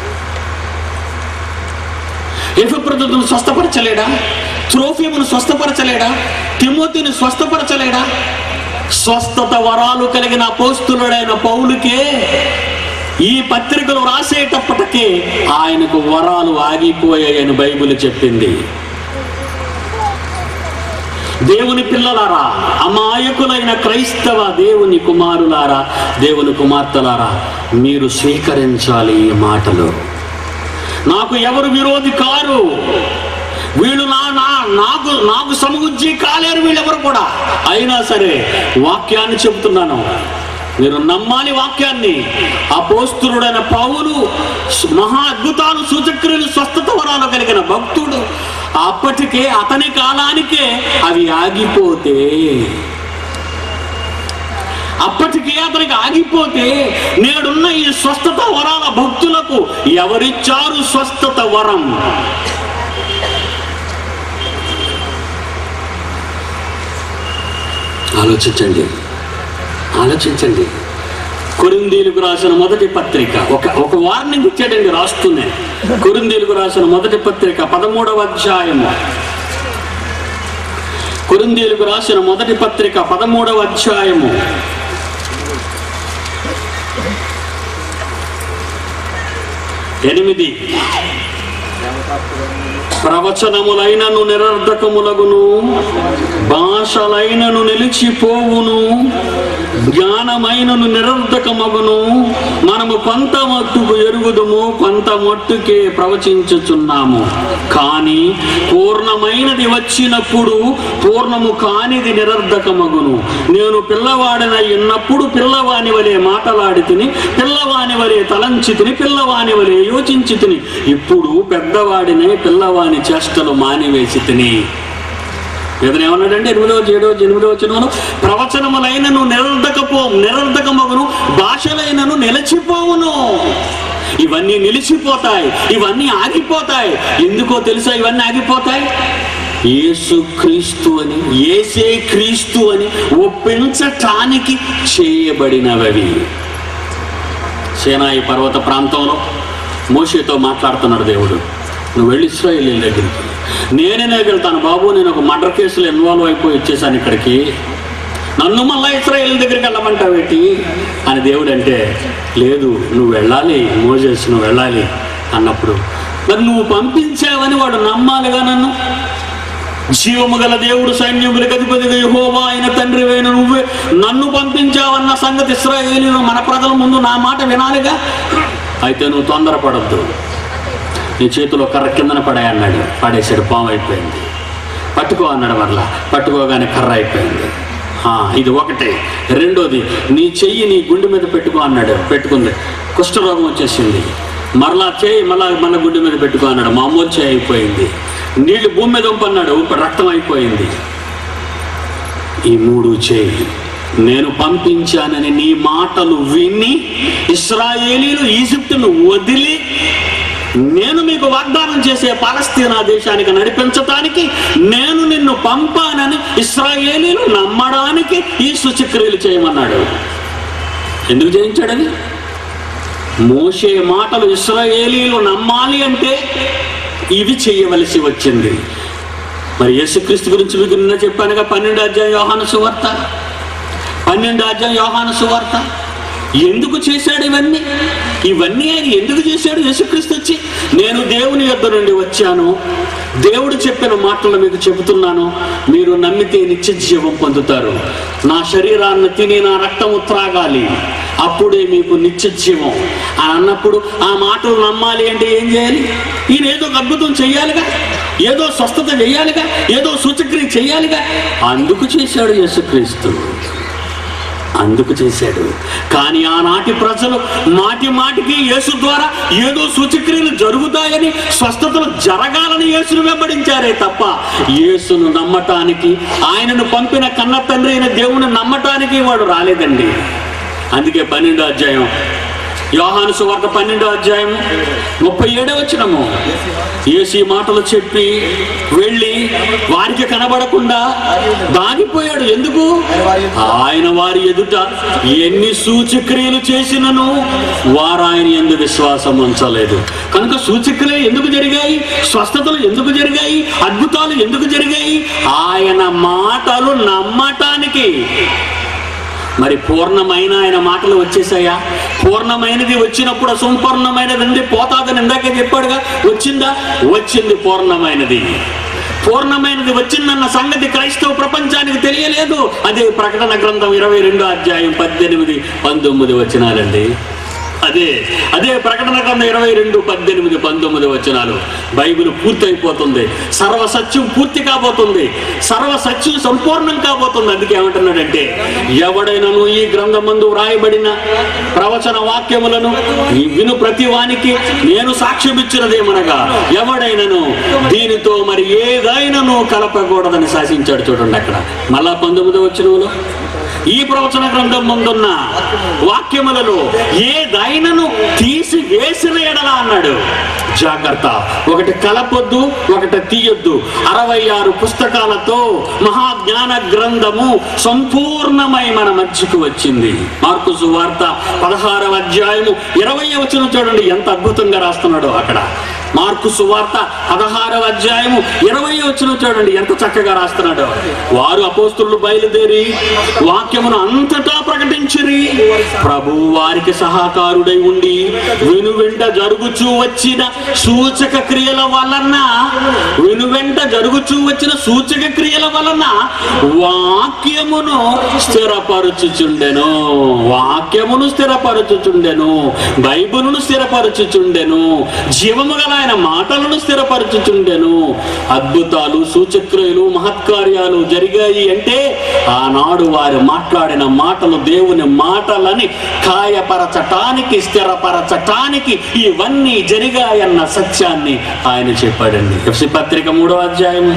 ఎఫ్రొదితును స్వస్థపరచలేడా? త్రోఫిమును స్వస్థపరచలేడా? తిమోతిని స్వస్థపరచలేడా? స్వస్థత వరాలు కలిగిన అపోస్తులుడైన పౌలుకే ఈ పత్రికలు రాసేటప్పటికే ఆయనకు వరాలు ఆగిపోయాయని బైబిల్ చెప్పింది. దేవుని పిల్లలారా, అమాయకులైన క్రైస్తవ దేవుని కుమారులారా, దేవుని కుమార్తెలారా, మీరు స్వీకరించాలి ఈ మాటలు. నాకు ఎవరు విరోధి కారు, వీళ్ళు నాకు సమగుజ్జి కాలేరు వీళ్ళెవరు కూడా. అయినా సరే వాక్యాన్ని చెబుతున్నాను, మీరు నమ్మాలి వాక్యాన్ని. అపోస్తులుడైన పౌలు మహా అద్భుతాలు సూచక్రియలు స్వస్థత వరాలు కలిగిన భక్తుడు. అప్పటికే అతని కాలానికే అవి ఆగిపోతే, అతనికి ఆగిపోతే నేడున్న ఈ స్వస్థత వరాల భక్తులకు ఎవరిచ్చారు స్వస్థత వరం? ఆలోచించండి. కొరింథీయులకు రాసిన మొదటి పత్రిక ఒక వార్నింగ్ ఇచ్చాడండి రాస్తూనే. కొరింథీయులకు రాసిన మొదటి పత్రిక 13వ అధ్యాయము, కొరింథీయులకు రాసిన మొదటి పత్రిక 13వ అధ్యాయము 8. ప్రవచనములైనను నిరర్ధకములగును, భాషలైనను నిలిచిపోవును, జ్ఞానమైనను నిరర్ధకమగును. మనము కొంత మట్టుకు ఎరుగుదుము, కొంత మట్టుకే ప్రవచించుచున్నాము. కానీ పూర్ణమైనది వచ్చినప్పుడు పూర్ణము కానిది నిరర్ధకమగును. నేను పిల్లవాడినై ఉన్నప్పుడు పిల్లవాని వలె మాటలాడి తిని, పిల్లవాని వలె తలంచి తిని, పిల్లవాని వలె యోచించి తిని. ఇప్పుడు పెద్దవాడి పిల్లవాని చేష్టలు మానివేసి తిని. ఇతను ఏమన్నాడంటే 8వ వచనంలో, ప్రవచనములైనను నిరర్ధకమగును, భాషలైనను నిలిచిపోవును. ఇవన్నీ నిలిచిపోతాయి, ఇవన్నీ ఆగిపోతాయి. ఎందుకో తెలుసా ఇవన్నీ ఆగిపోతాయి? యేసు క్రీస్తు అని, యేసే క్రీస్తు అని ఒప్పించటానికి చేయబడినవి. సీనాయి పర్వత ప్రాంతంలో మోషేతో మాట్లాడుతున్నాడు దేవుడు, నువ్వు వెళ్ళి ఇశ్రాయేలీయుల దగ్గరికి. నేనే వెళ్తాను బాబు, నేను ఒక మర్డర్ కేసులో ఇన్వాల్వ్ అయిపోయి వచ్చేసాను ఇక్కడికి, నన్ను మళ్ళా ఇశ్రాయేలీయుల దగ్గరికి వెళ్ళమంటావేటి అని దేవుడు అంటే, లేదు నువ్వు వెళ్ళాలి మోజేస్, నువ్వు వెళ్ళాలి అన్నప్పుడు, మరి నువ్వు పంపించావని వాడు నమ్మాలిగా నన్ను. జీవము గల దేవుడు, సైన్యములకు అధిపతిగా యెహోవా అయిన తండ్రివైన నువ్వే నన్ను పంపించావన్న సంగతి ఇశ్రాయేలీయులు మన ప్రజల ముందు నా మాట వినాలిగా. అయితే నువ్వు తొందరపడద్దు, నీ చేతిలో కర్ర కిందన పడాయన్నాడు, పడేసాడు, పాము అయిపోయింది. పట్టుకో అన్నాడు, మరలా పట్టుకోగానే కర్ర అయిపోయింది. ఇది ఒకటి. రెండోది, నీ చెయ్యి నీ గుండె మీద పెట్టుకో అన్నాడు, పెట్టుకుంది, కుష్ఠరోగం వచ్చేసింది. మరలా చేయి మళ్ళా గుండె మీద పెట్టుకో అన్నాడు, మామూలు చేయి అయిపోయింది. నీళ్లు భూమి మీద ఉంపన్నాడు, రక్తం అయిపోయింది. ఈ 3 చేయి, నేను పంపించానని నీ మాటలు విని ఇశ్రాయేలీయులు ఈజిప్టును వదిలి నేను మీకు వాగ్దానం చేసే పాలస్తీనా దేశానికి నడిపించటానికి నేను నిన్ను పంపానని ఇశ్రాయేలీయులు నమ్మడానికి ఈ సూచక్రియలు చేయమన్నాడు. ఎందుకు చేయించాడని? మోషే మాటలు ఇశ్రాయేలీయులు నమ్మాలి అంటే ఇవి చేయవలసి వచ్చింది. మరి యేసుక్రీస్తు గురించి మీకు నిన్న చెప్పానుగా, 12వ అధ్యాయం యోహాను సువార్త. ఎందుకు చేశాడు ఇవన్నీ ఆయన ఎందుకు చేశాడు? యేసుక్రీస్తు వచ్చి, నేను దేవుని యొద్ద నుండి వచ్చాను, దేవుడు చెప్పిన మాటలు మీకు చెబుతున్నాను, మీరు నమ్మితే నిత్య జీవం పొందుతారు. నా శరీరాన్ని తిని నా రక్తము త్రాగాలి, అప్పుడే మీకు నిత్య జీవం అని అన్నప్పుడు ఆ మాటలు నమ్మాలి అంటే ఏం చేయాలి? ఈయన ఏదో అద్భుతం చెయ్యాలిగా, ఏదో స్వస్థత చెయ్యాలిగా, ఏదో సూచక్రియ చెయ్యాలిగా. అందుకు చేశాడు యేసుక్రీస్తు, అందుకు చేశాడు. కానీ ఆనాటి ప్రజలు మాటికి యేసు ద్వారా ఏదో సూచక్రియలు జరుగుతాయని, స్వస్థతలు జరగాలని యేసును వెంబడించారే తప్ప యేసును నమ్మటానికి, ఆయనను పంపిన కన్న తండ్రి అయిన దేవుని నమ్మటానికి వాడు రాలేదండి. అందుకే 12వ అధ్యాయం యోహాను సువార్త 12వ అధ్యాయం 37వ వచనము, యేసు మాటలు చెప్పి వెళ్ళి వారికి కనబడకుండా దాగిపోయాడు. ఎందుకు? ఆయన వారి ఎదుట ఎన్ని సూచక్రియలు చేసినను వారు ఆయన యందు విశ్వాసం ఉంచలేదు. కనుక సూచక్రియలు ఎందుకు జరిగాయి? స్వస్థతలు ఎందుకు జరిగాయి? అద్భుతాలు ఎందుకు జరిగాయి? ఆయన మాటలు నమ్మటానికి. మరి పూర్ణమైన ఆయన మాటలు వచ్చేసాయా? పూర్ణమైనది వచ్చినప్పుడు అసంపూర్ణమైనది పోతాదని ఇందాకే చెప్పాడుగా. వచ్చింది పూర్ణమైనది వచ్చిందన్న సంగతి క్రైస్తవ ప్రపంచానికి తెలియలేదు. అదే ప్రకటన గ్రంథం 22వ అధ్యాయం 18, 19 వచనాలండి. అదే ప్రకటన గ్రంథం 22, 18, 19 వచనాలు. బైబిల్ పూర్తయిపోతుంది, సర్వసత్యం పూర్తి కాబోతుంది, సర్వసత్యం సంపూర్ణం కాబోతుంది. అందుకే ఏమంటున్నాడంటే, ఎవడైనాను ఈ గ్రంథమందు వ్రాయబడిన ప్రవచన వాక్యములను విను ప్రతి వానికి నేను సాక్ష్యం ఇచ్చినదేమనగా ఎవడైనాను దీనితో మరి ఏదైనాను కలపకూడదని శాసించాడు. చూడండి అక్కడ మళ్ళా 19వ వచనంలో, ఈ ప్రవచన గ్రంథం ముందున్న వాక్యములలో ఏదైనను తీసి వేసిన ఎడల అన్నాడు. జాగ్రత్త, ఒకటి కలపొద్దు, ఒకటి తీయొద్దు. 66 పుస్తకాలతో మహాజ్ఞాన గ్రంథము సంపూర్ణమై మన మధ్యకు వచ్చింది. మార్కు సువార్త 16వ అధ్యాయము 20వ వచనం చూడండి ఎంత అద్భుతంగా రాస్తున్నాడో అక్కడ. మార్కు సువార్త 16వ అధ్యాయము 20వ వచనం చూడండి ఎంత చక్కగా రాస్తున్నాడో. వారు అపోస్తలులు బయలుదేరి వాక్యమును అంతటా ప్రకటించిరి. ప్రభువు వారికి సహకారుడై ఉండి వెనువెంట జరుగుచూ వచ్చిన సూచక క్రియల వలన వాక్యమును స్థిరపరచుచుండెను. బైబిలును స్థిరపరచుచుండెను. జీవము గల ఆయన మాటలను స్థిరపరచుచుండెను. అద్భుతాలు, సూచక్రియలు, మహత్కార్యాలు జరిగాయి అంటే ఆనాడు వారు మాట్లాడిన మాటలు దేవుని మాటలని కాయపరచటానికి, స్థిరపరచటానికి ఇవన్నీ జరిగాయన్న సత్యాన్ని ఆయన చెప్పాడండి. ఎఫ్ఎస్సీ పత్రిక 3వ అధ్యాయం,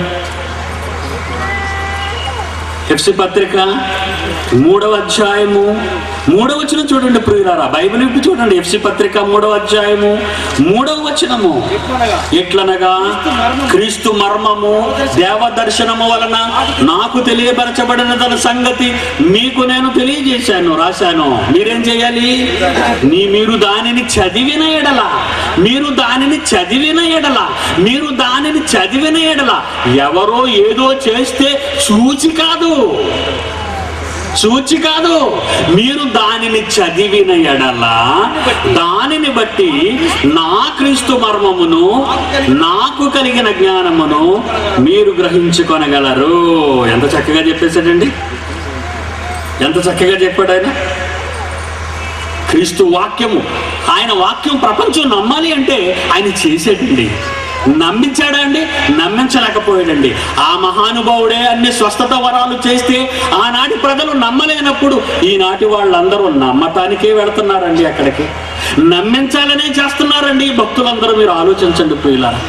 ఎఫ్ఎస్సీ పత్రిక 3వ అధ్యాయము 3వ వచనం చూడండి ప్రియులారా, బైబిల్ ఇప్పి చూడండి. ఎఫ్ఎస్సీ పత్రిక 3వ అధ్యాయము 3వ వచనము, ఎట్లనగా క్రీస్తు మర్మము దేవ దర్శనము వలన నాకు తెలియపరచబడినదన్న సంగతి మీకు నేను తెలియజేశాను, రాశాను. మీరేం చేయాలి? మీరు దానిని చదివిన ఎడల, మీరు దానిని చదివిన ఎడల, మీరు దానిని చదివిన ఎడల ఎవరో ఏదో చేస్తే చూచి కాదు, చూచి కాదు, మీరు దానిని చదివిన ఎడల దానిని బట్టి నా క్రీస్తు మర్మమును, నాకు కలిగిన జ్ఞానమును మీరు గ్రహించుకొనగలరు. ఎంత చక్కగా చెప్పేశాడండి, ఎంత చక్కగా చెప్పాడు ఆయన. క్రీస్తు వాక్యము, ఆయన వాక్యం ప్రపంచం నమ్మాలి అంటే ఆయన చేసేటండి. నమ్మించాడా అండి? నమ్మించలేకపోయాడండి. ఆ మహానుభావుడే అన్ని స్వస్థత వరాలు చేస్తే ఆనాటి ప్రజలు నమ్మలేనప్పుడు ఈనాటి వాళ్ళందరూ నమ్మటానికే వెళుతున్నారండి అక్కడికి. నమ్మించాలనే చేస్తున్నారండి భక్తులందరూ. మీరు ఆలోచించండి ప్రియులారా.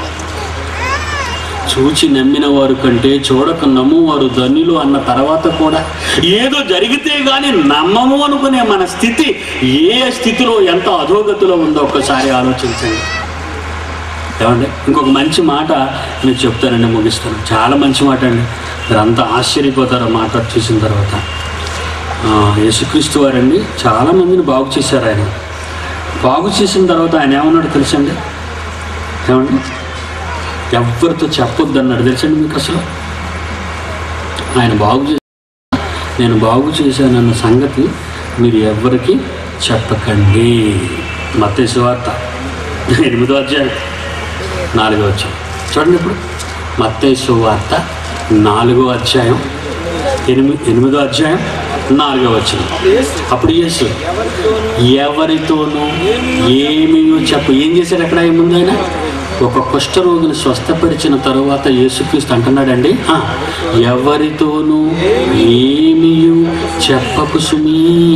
చూచి నమ్మిన వారు కంటే చూడక నమ్మువారు ధన్యులు అన్న తర్వాత కూడా ఏదో జరిగితే గాని నమ్మము అనుకునే మన స్థితి ఏ స్థితిలో, ఎంత అధోగతిలో ఉందో ఒక్కసారి ఆలోచించండి. ఏమండి, ఇంకొక మంచి మాట నేను చెప్తానండి, ముగిస్తాను. చాలా మంచి మాట అండి, మీరంతా ఆశ్చర్యపోతారు ఆ మాట చూసిన తర్వాత. యేసుక్రీస్తు వారండి చాలామందిని బాగు చేశారు. ఆయన బాగు చేసిన తర్వాత ఆయన ఏమన్నాడు తెలుసండి? ఏమండి, ఎవరితో చెప్పొద్దు అన్నాడు తెలుసండి మీకు. అసలు ఆయన బాగు చేసి, నేను బాగు చేశానన్న సంగతి మీరు ఎవరికి చెప్పకండి. మత్తయి సువార్త 8వ అధ్యాయం 4వ అధ్యాయం చూడండి. ఇప్పుడు మత్తయి సువార్త 4వ అధ్యాయం 8వ అధ్యాయం 4వ వచనం. అప్పుడు యేసు ఎవరితోనూ ఏమీ ఏం చేశాడు అక్కడ? ఏముంది? ఆయన ఒక కుష్ఠరోగిని స్వస్థపరిచిన తరువాత యేసుక్రీస్తు అంటున్నాడండి, ఎవరితోనూ ఏమీ చెప్పకు సుమీ.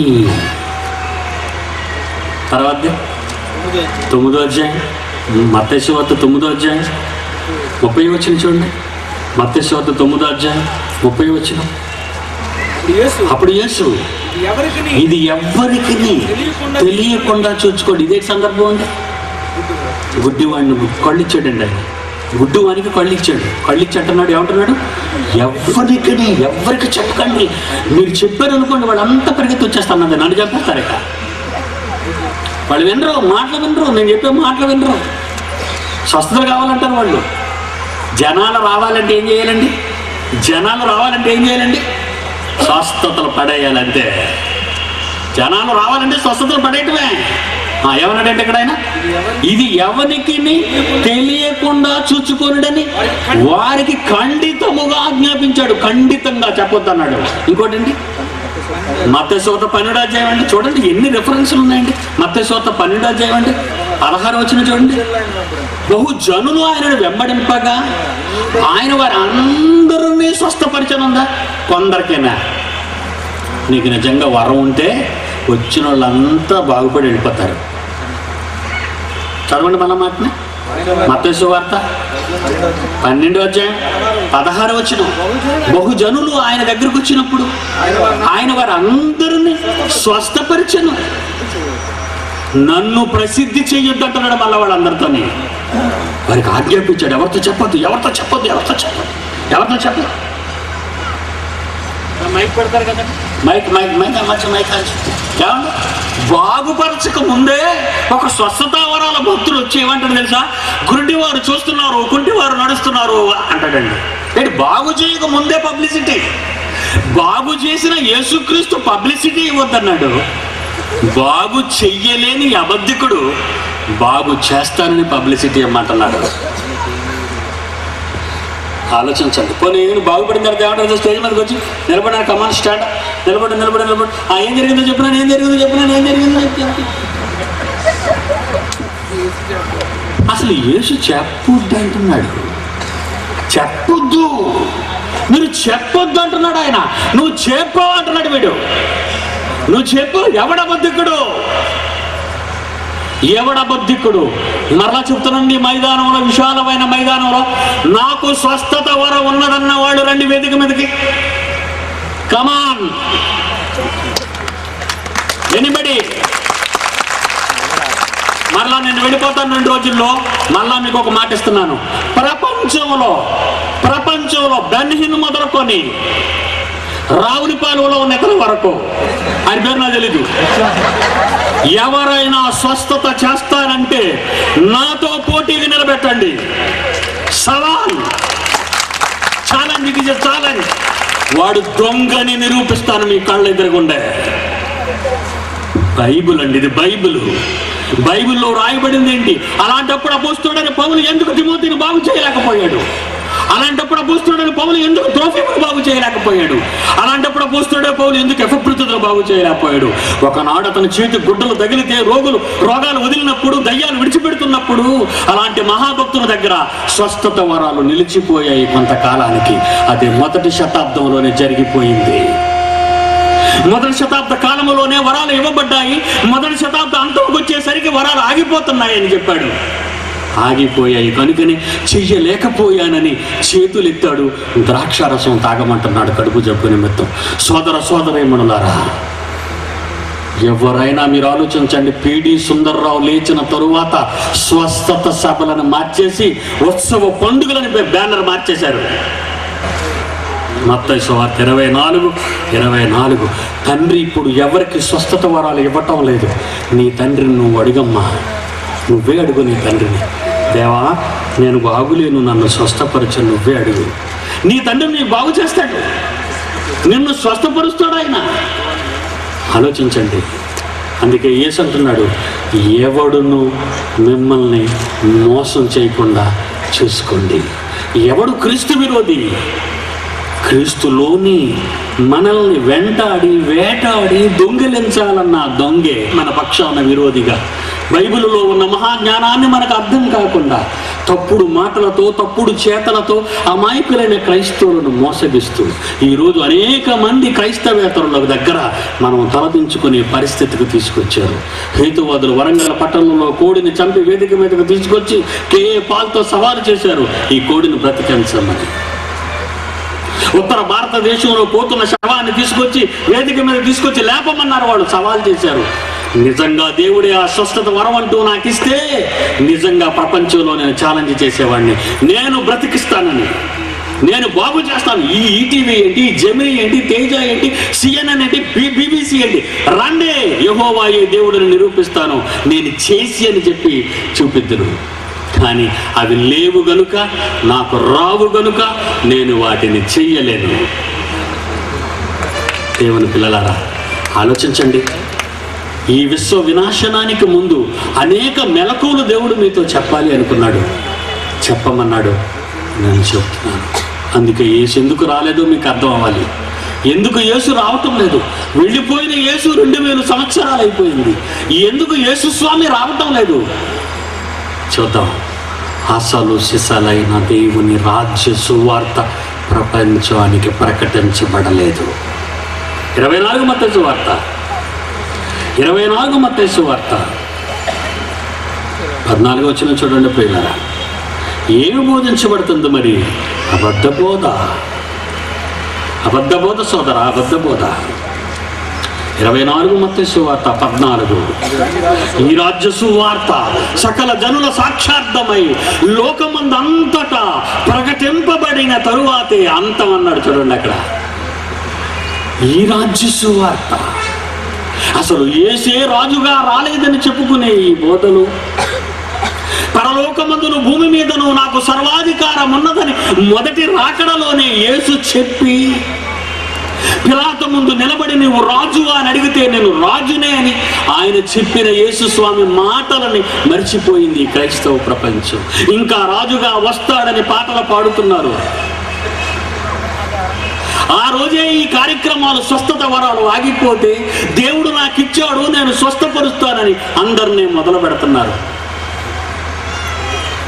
తర్వాత 9వ అధ్యాయం మత్తయి సువార్త 9వ అధ్యాయం 30వ వచనం చూడండి. మత్తయి సువార్త 9వ అధ్యాయం 30వ వచనం. అప్పుడు యేసు ఇది ఎవరికి తెలియకుండా చూసుకోండి. ఇదే సందర్భం అండి. గుడ్డివాడిని కళ్ళు ఇచ్చాడండి ఆయన. గుడ్డివానికి కళ్ళు ఇచ్చాడు. కళ్ళు ఇచ్చి అంటున్నాడు, ఏమంటున్నాడు? ఎవరికి చెప్పకండి. మీరు చెప్పారు అనుకోండి, వాళ్ళంతా పరిగెత్తి వచ్చేస్తాను, నన్ను చెప్పేస్తారు. ఇక వాళ్ళు వినరు, మాటలు వినరు, నేను చెప్పే మాటలు వినరు. స్వస్థతలు కావాలంటారు వాళ్ళు. జనాలు రావాలంటే ఏం చేయాలండి? జనాలు రావాలంటే ఏం చేయాలండి? స్వస్థతలు పడేయాలంటే. జనాలు రావాలంటే స్వస్థతలు పడేయటమే. ఏమన్నాడంటే ఇక్కడ ఆయన, ఇది ఎవరికి తెలియకుండా చూచుకొనుడని వారికి ఖండితముగా ఆజ్ఞాపించాడు. ఖండితంగా చెప్పొద్దు అన్నాడు. ఇంకోటి అండి, మత్తయి సువార్త 12వ అధ్యాయం అండి. చూడండి ఎన్ని రిఫరెన్స్లు ఉన్నాయండి. మత్తయి సువార్త 12వ అధ్యాయం అండి 16వ వచనం చూడండి. బహు జనులు ఆయనను వెంబడింపగా ఆయన వారి అందరినీ స్వస్థపరిచనుందా? కొందరికైనా. నీకు నిజంగా వరం ఉంటే వచ్చిన వాళ్ళంతా బాగుపడి వెళ్ళిపోతారు. చదవండి మన మాటని. మత్తయి సువార్త 12వ అధ్యాయం 16వ వచనం. బహుజనులు ఆయన దగ్గరకు వచ్చినప్పుడు ఆయన వారి అందరినీ స్వస్థపరిచెను. నన్ను ప్రసిద్ధి చెయ్యొద్దంటున్నాడు మళ్ళీ వాళ్ళందరితోని. వారికి ఆజ్ఞాపించాడు, ఎవరితో చెప్పొద్దు, ఎవరితో చెప్పొద్దు, ఎవరితో చెప్పొద్దు, ఎవరితో చెప్పదు. మైక్ పెడతారు కదా, మైక్ మైక్ మైక్ మంచి మైక్ ఏమండి. బాగుపరచక ముందే ఒక స్వస్థత వరాల భక్తులు వచ్చి ఏమంటాడు తెలుసా? గుడ్డివారు చూస్తున్నారు, కుంటివారు నడుస్తున్నారు అంటాడండి. ఏంటి? బాగు చేయక ముందే పబ్లిసిటీ. బాగు చేసిన యేసుక్రీస్తు పబ్లిసిటీ ఇవ్వద్దన్నాడు. బాగు చెయ్యలేని అబద్ధికుడు బాగు చేస్తానని పబ్లిసిటీ ఇమ్మంటున్నాడు. ఆలోచించండి. పోనీ నేను బాగుపడిన తర్వాత ఏమంటారు? స్టేజ్ మీదకి వచ్చి నిలబడిన కమాన్ స్టాండ్, నిలబడి నిలబడి నిలబడి ఏం జరిగిందో చెప్పినాను, ఏం జరిగిందో చెప్పినాను, ఏం జరిగిందో చెప్పి అసలు అసలు యేసు చెప్పొద్దు అంటున్నాడు. చెప్పొద్దు, మీరు చెప్పొద్దు అంటున్నాడు ఆయన. నువ్వు చెప్పు అంటున్నాడు వీడు. నువ్వు చెప్పు. ఎవడబద్ధికుడు? ఎవడబద్ధికుడు? మరలా చెప్తున్నాండి, మైదానంలో, విశాలమైన మైదానంలో నాకు స్వస్థత వరం ఉన్నదన్న వాళ్ళు రండి వేదిక మీదకి. Come on anybody. మరలా నేను వెళ్ళిపోతాను 2 రోజుల్లో. మరలా మీకు ఒక మాట ఇస్తున్నాను. ప్రపంచంలో బెన్హిన్ మొదలుకొని రావునిపాలెంలో ఉన్న ఇతర వరకు, ఆయన పేరు నాకు తెలీదు, ఎవరైనా స్వస్థత చేస్తారంటే నాతో పోటీకి నిలబెట్టండి. సవాల్, ఛాలెంజ్, ఇది ఛాలెంజ్. వాడు దొంగని నిరూపిస్తాను మీ కళ్ళ ఎదురుగుండే. బైబిల్ అండి, ఇది బైబిల్. బైబిల్లో రాయబడింది ఏంటి? అలాంటప్పుడు అపోస్తలుడైన పౌలు ఎందుకు తిమోతిని బాగు చేయలేకపోయాడు? అలాంటప్పుడు అపోస్తలుడైన పౌలు ఎందుకు త్రోఫిమును బాగు చేయలేకపోయాడు? అలాంటప్పుడు అపోస్తలుడైన పౌలు ఎందుకు ఎపఫ్రొదితును బాగు చేయలేకపోయాడు? ఒకనాడు అతని చేతి గుడ్డలు తగిలితే రోగాలు వదిలినప్పుడు, దయ్యాలు విడిచిపెడుతున్నప్పుడు అలాంటి మహాభక్తుల దగ్గర స్వస్థత వరాలు నిలిచిపోయాయి కొంతకాలానికి. అది 1వ శతాబ్దంలోనే జరిగిపోయింది. 1వ శతాబ్ద కాలంలోనే వరాలు ఇవ్వబడ్డాయి. 1వ శతాబ్ద అంతంకి వచ్చేసరికి వరాలు ఆగిపోతున్నాయని చెప్పాడు. ఆగిపోయాయి కనుకనే చెయ్యలేకపోయానని చేతులెత్తాడు. ద్రాక్షారసం తాగమంటున్నాడు కడుపు జబ్బు నిమిత్తం. సోదరీమణులారా, ఎవరైనా మీరు ఆలోచించండి. పిడి సుందర్రావు లేచిన తరువాత స్వస్థత సభలను మార్చేసి ఉత్సవ పండుగలని బ్యానర్ మార్చేశారు. మత్తయి సువార్త 24 తండ్రి ఇప్పుడు ఎవరికి స్వస్థత వరాలు ఇవ్వటం లేదు. నీ తండ్రిని నువ్వు అడుగమ్మా, నువ్వే అడుగు నీ తండ్రిని. దేవా, నేను బాగులేను, నన్ను స్వస్థపరచు, నువ్వే అడుగు. నీ తండ్రి నీకు బాగు చేస్తాడు, నిన్ను స్వస్థపరుస్తాడు ఆయన. ఆలోచించండి. అందుకే యేసు అంటున్నాడు, ఎవడును మిమ్మల్ని మోసం చేయకుండా చూసుకోండి. ఎవడు క్రీస్తు విరోధి? క్రీస్తులోని మనల్ని వెంటాడి వేటాడి దొంగిలించాలన్న దొంగే మన పక్షాన విరోధిగా. బైబిల్లో ఉన్న మహాజ్ఞానాన్ని మనకు అర్థం కాకుండా తప్పుడు మాటలతో, తప్పుడు చేతలతో అమాయకులైన క్రైస్తవులను మోసగిస్తూ ఈరోజు అనేక మంది క్రైస్తవేతరుల దగ్గర మనం తలదించుకునే పరిస్థితికి తీసుకొచ్చారు. హేతువాదులు వరంగల్ పట్టణంలో కోడిని చంపి వేదిక మీదకు తీసుకొచ్చి కేఏ పాల్తో సవాలు చేశారు, ఈ కోడిని బ్రతికించమని. ఉత్తర భారతదేశంలో పోతున్న శవాన్ని తీసుకొచ్చి వేదిక మీద తీసుకొచ్చి లేపమన్నారు. వాళ్ళు సవాల్ చేశారు. నిజంగా దేవుడే ఆ స్వస్థత వరం అంటూ నాకు ఇస్తే నిజంగా ప్రపంచంలో నేను ఛాలెంజ్ చేసేవాడిని. నేను బ్రతికిస్తానని, నేను బాగు చేస్తాను. ఈ ఈటీవీ ఏంటి, జెమినీ ఏంటి, తేజ ఏంటి, CNN ఏంటి, BBC ఏంటి, రండి, యెహోవాయే దేవుడిని నిరూపిస్తాను నేను చేసి అని చెప్పి చూపిద్దును. కానీ అవి లేవు గనుక, నాకు రావు గనుక నేను వాటిని చెయ్యలేను. దేవుని పిల్లలారా, ఆలోచించండి. ఈ విశ్వ వినాశనానికి ముందు అనేక మెలకువలు దేవుడు మీతో చెప్పాలి అనుకున్నాడు, చెప్పమన్నాడు. నేను చెప్తున్నాను. అందుకే యేసు ఎందుకు రాలేదో మీకు అర్థం అవ్వాలి. ఎందుకు యేసు రావటం లేదు? వెళ్ళిపోయిన యేసు 2000 సంవత్సరాలు అయిపోయింది. ఎందుకు యేసు స్వామి రావటం లేదు? చూద్దాం. అసలు సిసలైన దేవుని రాజ్య సువార్త ప్రపంచానికి ప్రకటించబడలేదు. 24 మత్తయి సువార్త 14 వచ్చిన చూడండి ప్రియులారా. ఏమి బోధించబడుతుంది మరి? అబద్ధ బోధ సోదరా, అబద్ధ బోధ. 24 మత్తయి సువార్త 14. ఈ రాజ్య సువార్త సకల జనుల సాక్షార్థమై లోకమందంతటా ప్రకటింపబడిన తరువాతే అంతం అన్నాడు. చూడండి అక్కడ. ఈ రాజ్య సువార్త అసలు యేసే రాజుగా రాలేదని చెప్పుకునే ఈ బోధలు, పరలోకమందును భూమి మీదను నాకు సర్వాధికారం ఉన్నదని మొదటి రాకడలోనే యేసు చెప్పి పిలాతు ముందు నిలబడి నువ్వు రాజువా అని అడిగితే నేను రాజునే అని ఆయన చెప్పిన యేసు స్వామి మాటలని మర్చిపోయింది ఈ క్రైస్తవ ప్రపంచం. ఇంకా రాజుగా వస్తాడని పాటలు పాడుతున్నారు. ఆ రోజే ఈ కార్యక్రమాలు, స్వస్థత వరాలు ఆగిపోతే దేవుడు నాకు ఇచ్చాడు, నేను స్వస్థపరుస్తానని అందరినీ మొదలు పెడుతున్నారు.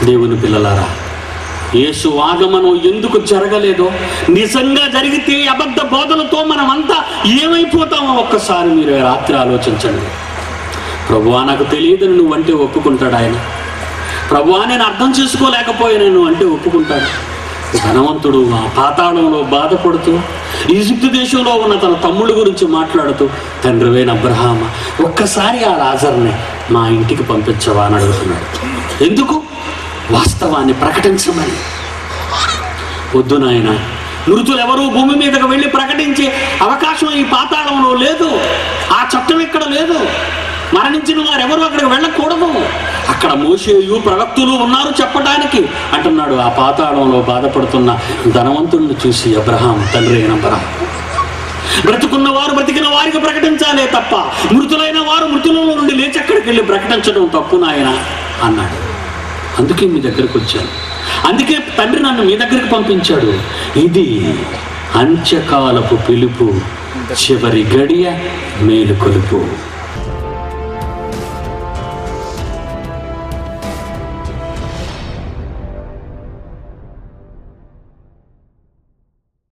దేవుని పిల్లలారా, యేసు ఆగమనం ఎందుకు జరగలేదో, నిజంగా జరిగితే అబద్ధ బోధలతో మనమంతా ఏమైపోతామో ఒక్కసారి మీరు రాత్రి ఆలోచించండి. ప్రభువా నాకు తెలియదని నువ్వంటే ఒప్పుకుంటాడు ఆయన. ప్రభువా నేను అర్థం చేసుకోలేకపోయాను అంటే ఒప్పుకుంటాడు. ధనవంతుడు ఆ పాతాళంలో బాధపడుతూ ఈజిప్టు దేశంలో ఉన్న తన తమ్ముళ్ళ గురించి మాట్లాడుతూ, తండ్రివైన అబ్రహామ ఒక్కసారి ఆ లాజర్ని మా ఇంటికి పంపించవా అని అడుగుతున్నాడు. ఎందుకు? వాస్తవాన్ని ప్రకటించమని. వద్దు నాయన, మృతులు ఎవరు భూమి మీదకు వెళ్ళి ప్రకటించే అవకాశం ఈ పాతాళంలో లేదు. ఆ చట్టం ఇక్కడ లేదు. మరణించిన వారు ఎవరు అక్కడికి వెళ్ళకూడదు. అక్కడ మోషేయు ప్రవక్తులు ఉన్నారు చెప్పడానికి అంటున్నాడు. ఆ పాతాళంలో బాధపడుతున్న ధనవంతుడిని చూసి అబ్రహాం, తండ్రి అయిన అబ్రహాం, బ్రతుకున్న వారు బ్రతికిన వారికి ప్రకటించాలే తప్ప మృతులైన వారు మృతులలో నుండి లేచి అక్కడికి వెళ్ళి ప్రకటించడం తప్పు నాయన అన్నాడు. అందుకే మీ దగ్గరకు వచ్చాను. అందుకే తండ్రి నన్ను మీ దగ్గరికి పంపించాడు. ఇది అంత్యకాలపు పిలుపు, చివరి గడియ మేలుకొలుపు.